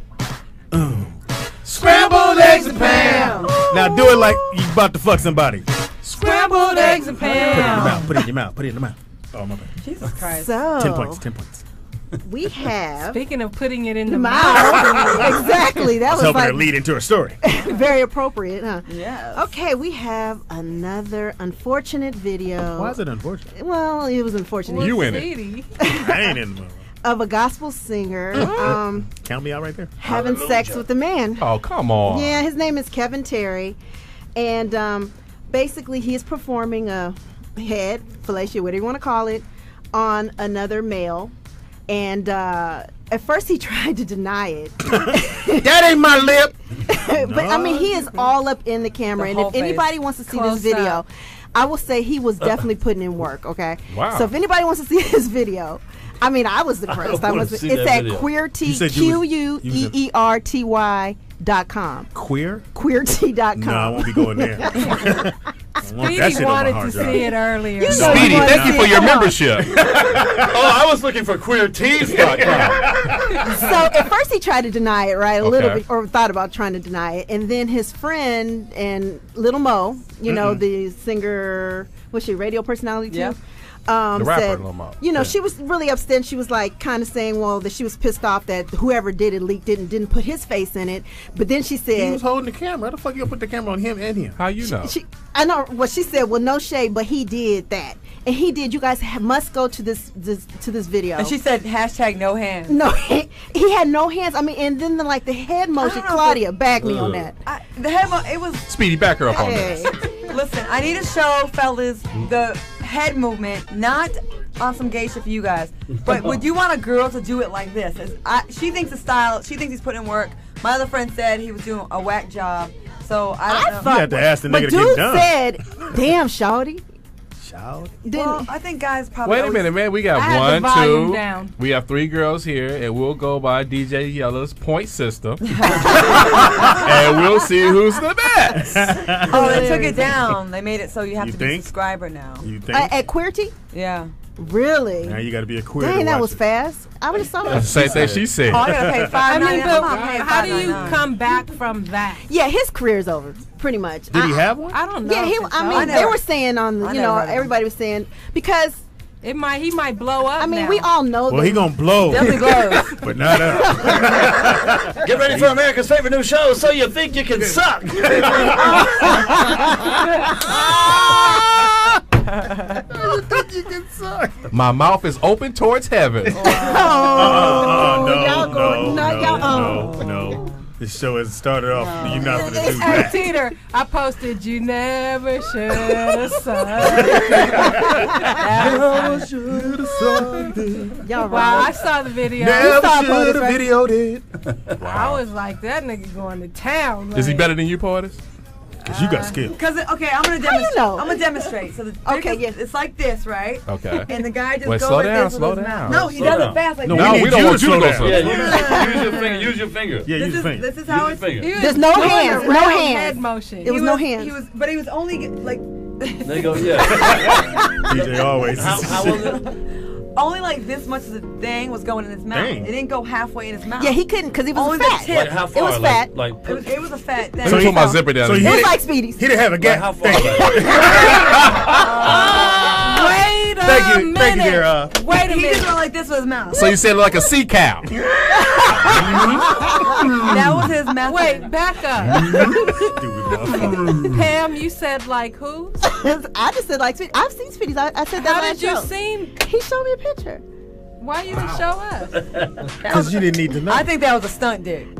Scrambled eggs and Pam. Now do it like you about to fuck somebody. Scrambled eggs and Put it in your Pam. mouth. Put it in your mouth. Put it in the mouth. Oh my bad. Jesus Christ. So 10 points. 10 points. we have Speaking of putting it in the the mouth. mouth. Exactly. That I was was hoping like to lead into a story. very appropriate, huh? Yes. Okay, we have another unfortunate video. Why is it unfortunate? Well, it was unfortunate. You in it. Speedy. I ain't in the movie. Of a gospel singer Count me out right there. having sex with a man. Oh, come on. Yeah, his name is Kevin Terry, and basically he is performing a head, fellatio, whatever you want to call it, on another male. And at first he tried to deny it. That ain't my lip. But I mean, he is all up in the camera. The And whole if anybody face. wants to see Close this video, up. I will say he was definitely putting in work, okay? Wow. So if anybody wants to see this video, I mean, I was depressed. wanna was. see It's that at video. You said you was- queerty.com. Queer? Queerty.com. No, I won't be going there. I want that Speedy shit on my wanted hard to drive. see it earlier. You know Speedy, you wanna thank you see for it. your Hold on. membership. Oh, I was looking for queertees.com. So at first he tried to deny it, right? A little Okay. bit, or thought about trying to deny it. And then his friend and Little Mo, you know, the singer, was she a radio personality too? Yeah. The rapper, said, Lil Mo. you know, Yeah. she was really upset. She was like kind of saying, well, that she was pissed off that whoever did it leaked it and didn't put his face in it. But then she He said, was holding the camera. How the fuck you gonna put the camera on him and him? How you know? I know what she said. Well, no shade, but he did that, and he did. You guys must go to this video. And she said hashtag no hands. no, he had no hands. I mean, and then the head motion. don't know Claudia, back me on that. The head it was. Speedy, back her up on Hey. this. Listen, I need to show fellas the head movement, not on some gay shit for you guys. But would you want a girl to do it like this? She thinks the style. She thinks he's putting in work. My other friend said he was doing a whack job. So I don't know. You have to ask the But nigga to get dude done. said, "Damn, shawty." Well, I think guys probably. Wait a minute, man. We got I have the 1, volume 2. down. We have 3 girls here, and we'll go by DJ Yella's point system, and we'll see who's the best. Oh, they took it down. They made it so you have You to be a think? subscriber now. You think? At Queerty? Yeah. Really? Now you got to be a queer. Dang, to that watch was it. fast. I would have saw That's the that. same thing she said. Oh, I gotta pay $5.99. I mean, but I'm not paying how do you $5.99. come back from that? Yeah, his career's over, pretty much. Did he have one? I don't know. Yeah, if it's I over. mean, they never- were saying on the, I you never know, heard of him. everybody was saying because he might blow up. I mean, now. we all know Well, that. he gonna blow, Definitely blows. but not us. Get ready for America's favorite new show, So You Think You Can Suck. My mouth is open towards heaven. No. This show has started off. You're not gonna do Hey, that. Teeder, I posted you never should have Y'all Wow, I right. saw the video. Never saw should Poetess, have right? videoed it. I was like, that nigga going to town. Is he like- better than you, Poetess? Cause you got skills. Because okay, I'm gonna How you demonstrate. know? I'm gonna demonstrate. So the Okay, yes, it's like this, right? Okay. And the guy just Wait, goes slow like down, this with slow his down. mouth. No, he Slow does down. it fast like No, this. No, we don't want you to go slow slow. Yeah, down. use your finger. Use your finger. Yeah, use your This finger. is how Use it's. your finger. There's no doing hands. a No round hands. head motion. It was no hands. He was, but he was only like There you go. Yeah. DJ always. How was it? only like this much of the thing was going in his mouth. Dang. It didn't go halfway in his mouth. Yeah, he couldn't because he was Only the fat. tip. Like how far? It was fat. Like It was a fat thing. Let me put my zipper down. So again. he It was did- like Speedy's. He didn't have a like gap. how far? Thank you. Wait a Thank you, minute. thank you, dear. Wait a He minute. just went like this with his mouth. So you said like a sea cow. That was his mouth. Wait, back up. Stupid motherfucker. Pam, you said like who? I just said like Speedy. I've seen Speedy's. I said that How last did you show. see? He showed me a picture. Why you didn't show us? Because you didn't need to know. I think that was a stunt dick.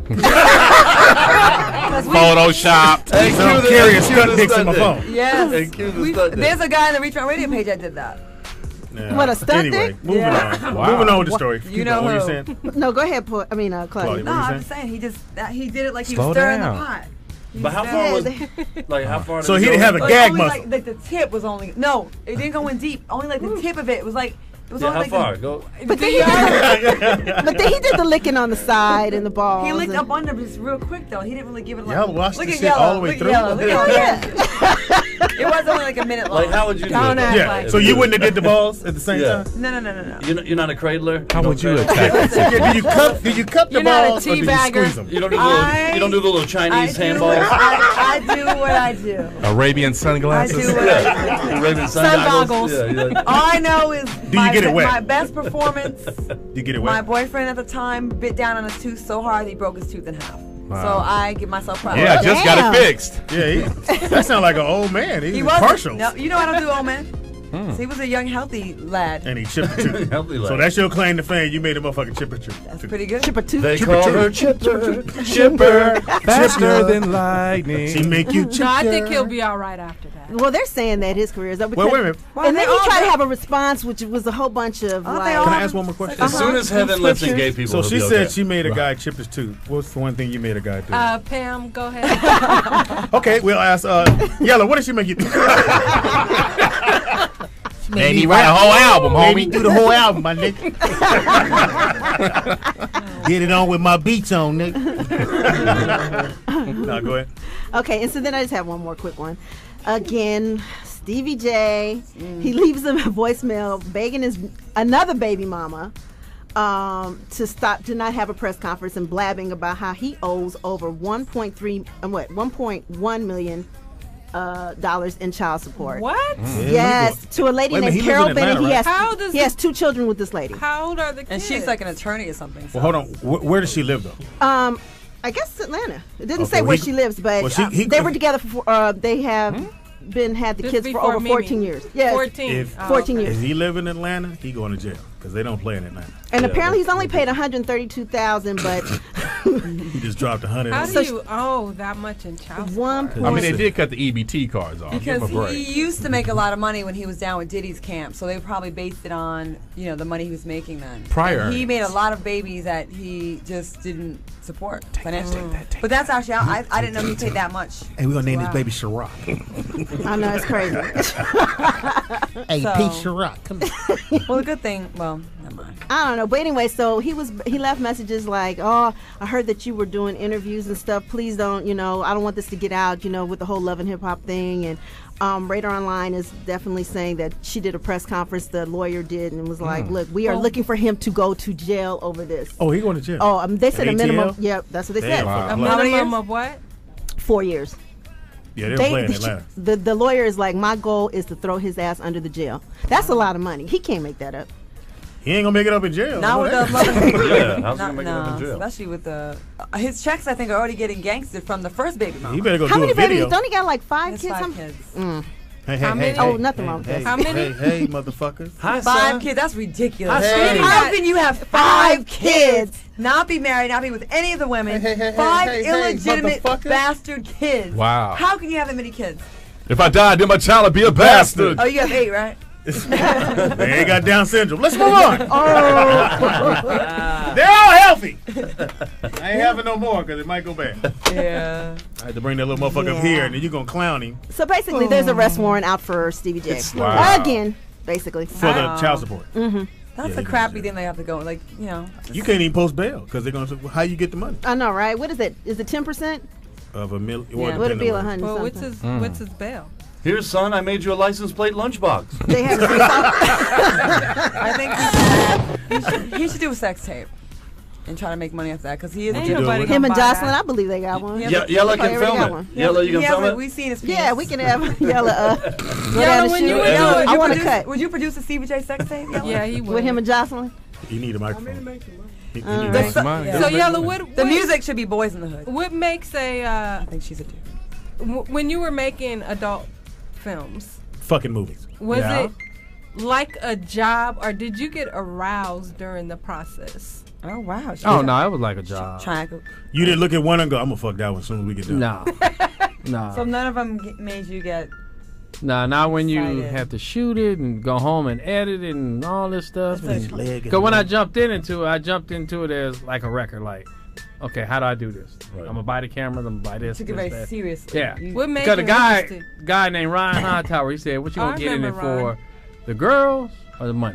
Photoshopped. I don't carry a stunt dicks in my phone. Yes. Hey, cue the stunt dick. There's a guy in the Reach Around Radio page that did that. Yeah. What, a stunt Anyway, dick? moving Yeah. on. Wow. Moving on with the story. You Keep know going. What who. you saying? No, go ahead, Claudia. Claudia. No, What I'm you just saying? saying he did it like he Slow was stirring down. the pot. But how far was? Like how far? So did he it didn't go? have a Like, gag only muscle. like the tip was only it didn't go in deep. Only like the tip of it was like It was Yeah, only how like far? Go. But then, but then he did the licking on the side and the balls. He licked and- up under just real quick though. He didn't really give it like. Y'all watched look this at shit Yella. all the way Look through? at Yella. Look at Yeah. It wasn't only like a minute long. Like, how would you do Don't it? act Yeah. like So you wouldn't have did the balls at the same Yeah. time? No. You're not a cradler? How would you don't attack? Yeah, did you cup the You're not a balls or did you teabagger. squeeze them? You don't do the little, you don't do the little Chinese handballs? I do what I do. Arabian I sunglasses. do what I do. Raven Sun goggles. Yeah, you're like, All I know is Do you get it wet? my best performance. Do you get it My wet? boyfriend at the time bit down on his tooth so hard he broke his tooth in half. Wow. So I give myself props. Yeah, I just got Damn. it fixed. Yeah, that sounds like an old man. He He's was partial. No, you know I don't do old man. So he was a young, healthy lad. And he chipped the tooth. Healthy So lad. that's your claim to fame. You made a motherfucking chipper tooth. That's pretty good. Chipper tooth. They call her Chipper. Chipper, faster than lightning. She make you chip. No, I think he'll be all right after that. Well, they're saying that his career is up. Well, wait a minute. And then he all tried to do- have a response, which was a whole bunch of Aren't like. they all- Can I ask one more question? As soon as heaven lets in gay people, So it'll she be said okay. she made a guy chip his tooth. What's the one thing you made a guy do? Pam, go ahead. Okay, we'll ask Yella, what did she make you do? Man, he write a whole album, Made me homie. do the whole album, my nigga. Get it on with my beats on, nigga. No, go ahead. Okay, and so then I just have one more quick one. Again, Stevie J, he leaves him a voicemail begging his another baby mama to not have a press conference and blabbing about how he owes over 1.1 million dollars in child support. What? Yes, to a lady Wait a minute, named he lives Carol in Bennett. Atlanta, right? How does He has 2 children with this lady. How old are the kids? And she's like an attorney or something. So. Well, hold on. Where does she live, though? I guess Atlanta. It didn't Okay, say well, where he- she lives, but well, they were together for. They have had the This kids for before over Mimi. 14 years. Yes. 14. If- 14 years. If he live in Atlanta, he going to jail because they don't play in Atlanta. And Yeah, apparently he's only paid $132,000, but He just dropped 100. How So do you owe that much in child support? 1. I mean, they did cut the EBT cards off. Give Because him a break. he used to make a lot of money when he was down with Diddy's camp, so they probably based it on the money he was making then. Prior And he earnings. made a lot of babies that he just didn't support financially. But that's actually I didn't know he paid that much. Hey, we're gonna name this Wow. baby Ciroc. I know it's crazy. Hey, So- Pete Ciroc, come here. Well, the good thing, well, never mind. I don't know, but anyway, so he left messages like, "Oh, I heard that you were doing interviews and stuff. Please don't, I don't want this to get out, with the whole Love and Hip Hop thing." And Radar Online is definitely saying that she did a press conference, the lawyer did, and was like, "Look, we are looking for him to go to jail over this." Oh, he going to jail. Oh, they said a At minimum. ATL? Yeah, that's what they Damn, said. wow. A How many minimum years? of what? 4 years. Yeah, they don't play in Atlanta. The lawyer is like, my goal is to throw his ass under the jail. That's a lot of money. He can't make that up. He ain't gonna make it up in jail. Not with the that. Love and Yeah, how's he gonna make it up in jail? especially with the his checks. I think are already getting gangstered from the first baby mama. He better go How do many a video. babies? Don't he got like 5 It's kids? 5 kids. Hey, How many? Oh, nothing wrong with hey, that. How many? Hey, motherfuckers. Hi, 5 son. kids. That's ridiculous. Hey. How can you have 5 kids, not be married, not be with any of the women, Hey, 5 hey, illegitimate motherfucker. bastard kids? Wow. How can you have that many kids? If I died, then my child would be a bastard. Oh, you have 8, right? They ain't got Down syndrome. Let's move on. They're all healthy. I ain't having no more because it might go bad. Yeah. I had to bring that little motherfucker up here, and then you gonna clown him So basically, there's a arrest warrant out for Stevie J. Wow. Again, basically. for the child support. That's Yeah, a crappy thing they have to go. Like, You can't even post bail because they're gonna say, well, how you get the money I know, right? What is it? Is it 10%? of a million? Yeah. Would it be 100 Well, something? what's his bail? Here's, son, I made you a license plate lunchbox. They have I think he should do a sex tape and try to make money off that because he is. Ain't you doing nobody with gonna him and buy that. Jocelyn. I believe they got one. Yeah. Yella They can already film got it. one. Yella, you can film it? We've seen his penis. Yeah, we can have Yella. Go down Yella, and when shoot. you Yeah. Yella, I want to produce- cut Would you produce a CBJ sex tape? Yella? Yeah, he would. with him and Jocelyn. You need a microphone. He need Alright. a Make some microphone. money. Yeah. So Yella, what The music should be Boys in the Hood. what makes a I think she's a dude. when you were making adult films, Fucking movies. was Yeah. it like a job or did you get aroused during the process? Oh wow. Oh no, it was like a job. Triangle. You didn't look at one and go, I'm gonna fuck that one as soon as we get done. No, no, So none of them made you get. no. Not when you Excited. have to shoot it and go home and edit it and all this stuff. That's Because when I jumped into it as like a record. Like, okay, how do I do this? Right. I'm gonna buy the camera. I'm gonna buy this. Took it this, very that. seriously. Yeah. You- What made Because you the interested? guy named Ryan Hightower, he said, "What you I gonna get in it remember Ryan. for? The girls or the money?"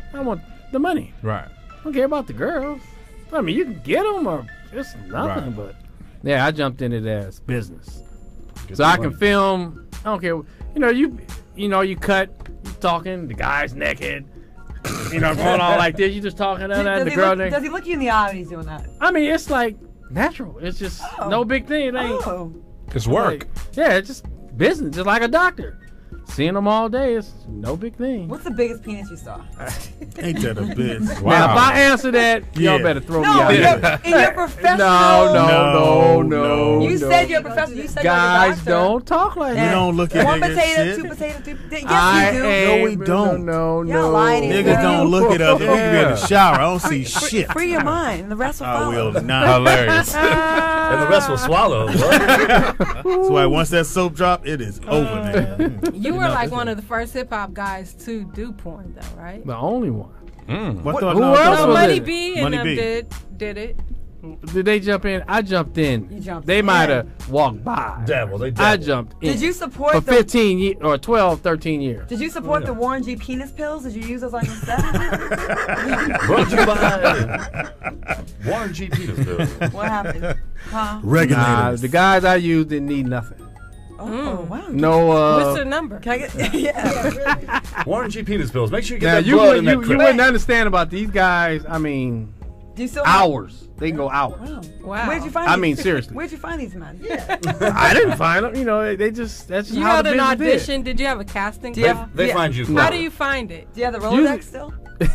I want the money. Right. I don't care about the girls. I mean, you can get them or it's nothing, Right. but yeah, I jumped in it as business, Get so the I money. can film. I don't care. You cut. You talking. The guy's naked. Going all like this. You just talking to Does the he girl. does he look you in the eye when he's doing that? I mean, it's like natural. It's just no big thing. It ain't. Oh. It's work. Like, yeah, it's just business. Just like a doctor. Seeing them all day is no big thing. What's the biggest penis you saw? Ain't that a bitch? Wow. Now, if I answer that, y'all better throw me out. In your professional. No. You said you're a professional. You said Guys, you're a doctor. don't talk like We that. don't look at One niggas potato, shit. 2 potatoes, 3 potatoes. Yes, you do. No, we don't. No. lying. Niggas don't look at us. We can be in the shower. I don't see shit. Free your mind, and the rest will I follow. will not. Hilarious. And the rest will swallow. That's why once that soap drop, it is over, man. You were like one of the first hip hop guys to do porn, though, right? The only one. Who Who else was Money it? B and Money them B. did it. Did they jump in? I jumped in. You jumped They in. might have walked by. Dabble, they I dabble. jumped in. Did you support for the 15 years or 12, 13 years? Did you support the Warren G penis pills? Did you use those on your set? Brought to you by Warren G. Penis Pills. What happened? Huh? Nah, the guys I used didn't need nothing. Oh, wow. No. What's their number? Can I get? Yeah. Warren G. Penis Pills. Make sure you get Now, that you blood in that you clip. wouldn't understand about these guys. I mean, Do you still hours. They can go hours. Wow. Where'd you find? I these? mean, seriously. Where'd you find these men? I didn't find them. They just that's just You how had the an business is. audition. Did you have a casting? Do you call? have- They find you. How clever. do you find it? Do you have the Rolodex still?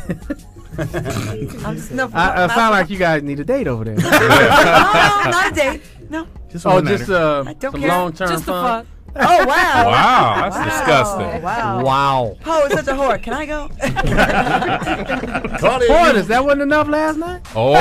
I'm just no. I sound like you guys need a date over there. no, not a date. No. Just Oh, one just nighter. I don't some care. long-term Just the fun. fuck. Oh wow. Wow, that's disgusting. Wow. Wow. Poe is such a whore. Can I go? Claudia, Poetess, that wasn't enough last night? Oh.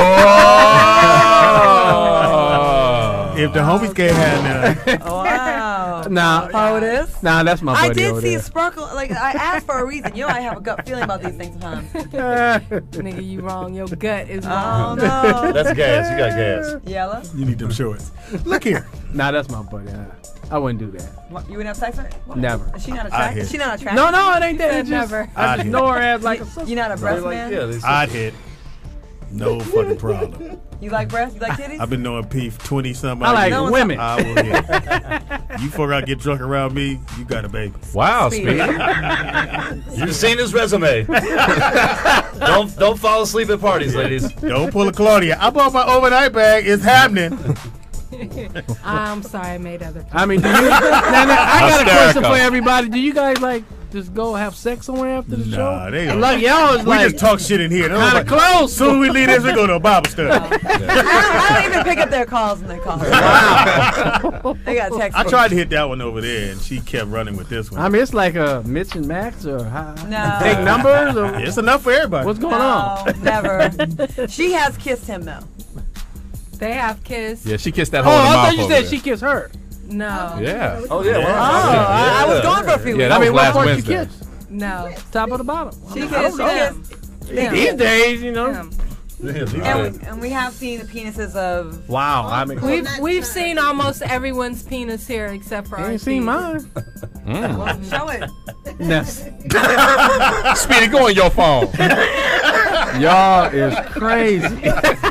If the homies can't have none. Wow. Nah. Poetess. Nah, that's my buddy I did over see there. a sparkle. Like I asked for a reason. You know, I have a gut feeling about these things sometimes. Nigga, you wrong. Your gut is Oh wrong. no. That's gas. You got gas. Yella. You need them shorts. Look here. Nah, that's my buddy. I wouldn't do that. What, you wouldn't have sex with her? Never. Is she not I attractive? hit. Is she not attractive? No, it ain't that. Said It's just, never. I just know her as like a sister. You're not a breast Like, man? yeah, they I'd hit. No fucking problem. You like breasts? You like titties? I've been knowing P for 20 something. I like No, women. I will hit. You fuck out, get drunk around me, you got a baby. Wow, Speedy. Speedy. You've seen his resume. don't fall asleep at parties, ladies. Don't pull a Claudia. I bought my overnight bag. It's happening. I'm sorry, I made other. I mean, do you? now, I got a question Hysterical. for everybody. Do you guys like just go have sex somewhere after the show? Nah, they Like y'all is we like just talk shit in here. kind of close. Soon as we leave this, we go to a Bible study. I don't even pick up their calls when they call. Wow. They got text. I tried to hit that one over there, and she kept running with this one. I mean, it's like a Mitch and Max or No. big numbers. Or It's enough for everybody. what's going on? No, never. She has kissed him though. They have kissed. Yeah, she kissed that Oh, hole in the I mouth thought you over said there. she kissed her. No. Yeah. Oh yeah. Oh, I was gone for a few Yeah, weeks. that I mean, was what last part you Wednesday. kissed? No. Top or the bottom? She I kissed. don't She know. kissed. These days, you know. Him. And we have seen the penises of. Wow. I mean, We've seen almost everyone's penis here except for I our ain't seen mine. Show it. Yes. Speedy, go on your phone. Y'all is crazy.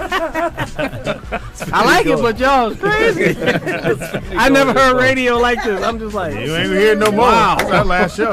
I like it, but y'all is crazy. I never heard radio like this. I'm just like, You ain't here no more. Wow. That's our last show.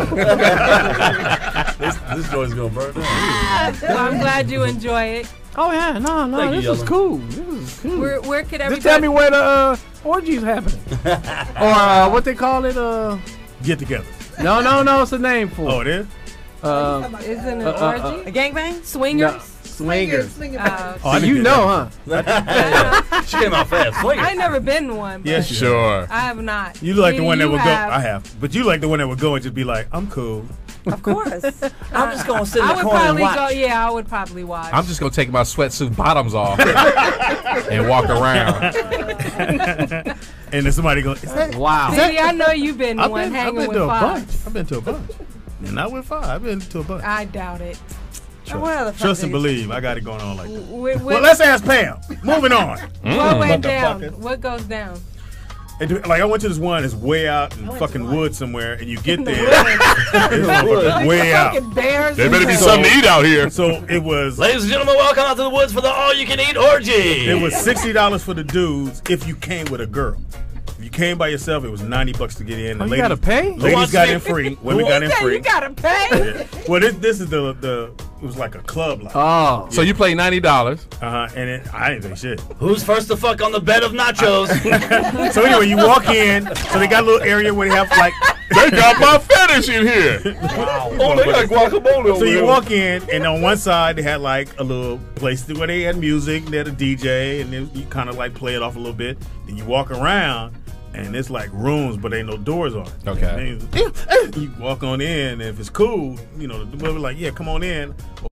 This joint's gonna burn down. Well, I'm glad you enjoy it. oh yeah, no, Thank you, this is Yella. cool. This is cool. Where could everybody? Just tell me where the orgy's happening, or what they call it. Get together. No, it's a name for Oh, it. it is? Isn't it orgy? A gangbang? Swingers? No, swingers. Oh, I So didn't you get know, that. huh? She came out fast. Swing I it. ain't never been to one. But Yes, you Sure. I have not. You like the one that You would go. have. I have. But you like the one that would go and just be like, I'm cool. Of course. I'm just gonna sit in I the would corner and probably watch. go. Yeah, I would probably watch. I'm just gonna take my sweatsuit bottoms off and walk around. And then somebody goes, is that? Wow. See, I know you've been to I've one been hanging with to a five. bunch. I've been to a bunch. And not with five. I've been to a bunch. I doubt it. What other Trust and things? believe. I got it going on like that. What Well, let's ask Pam. Moving on. went Motherfucker. down? What goes down? Like I went to this one, it's way out in fucking woods somewhere, and you get there, it's way out. Bears. There better be something to eat out here. So it was, ladies and gentlemen, welcome out to the woods for the all-you-can-eat orgy. It was $60 for the dudes if you came with a girl. If you came by yourself, it was $90 to get in. Oh, you gotta pay? Ladies got in free. Women got in free. You gotta pay. Yeah. Well, this is the it was like a club like. Oh, so you played $90. And I didn't think shit. Who's first to fuck on the bed of nachos? So anyway, you walk in. So they got a little area where they have like. They got my fetish in here. Wow. Oh, they got guacamole over So you here. walk in, and on one side they had like a little place where they had music. They had a DJ, and then you kind of like play it off a little bit. Then you walk around. And it's like rooms, but ain't no doors on it. Okay. You walk on in, and if it's cool, the women like, yeah, come on in.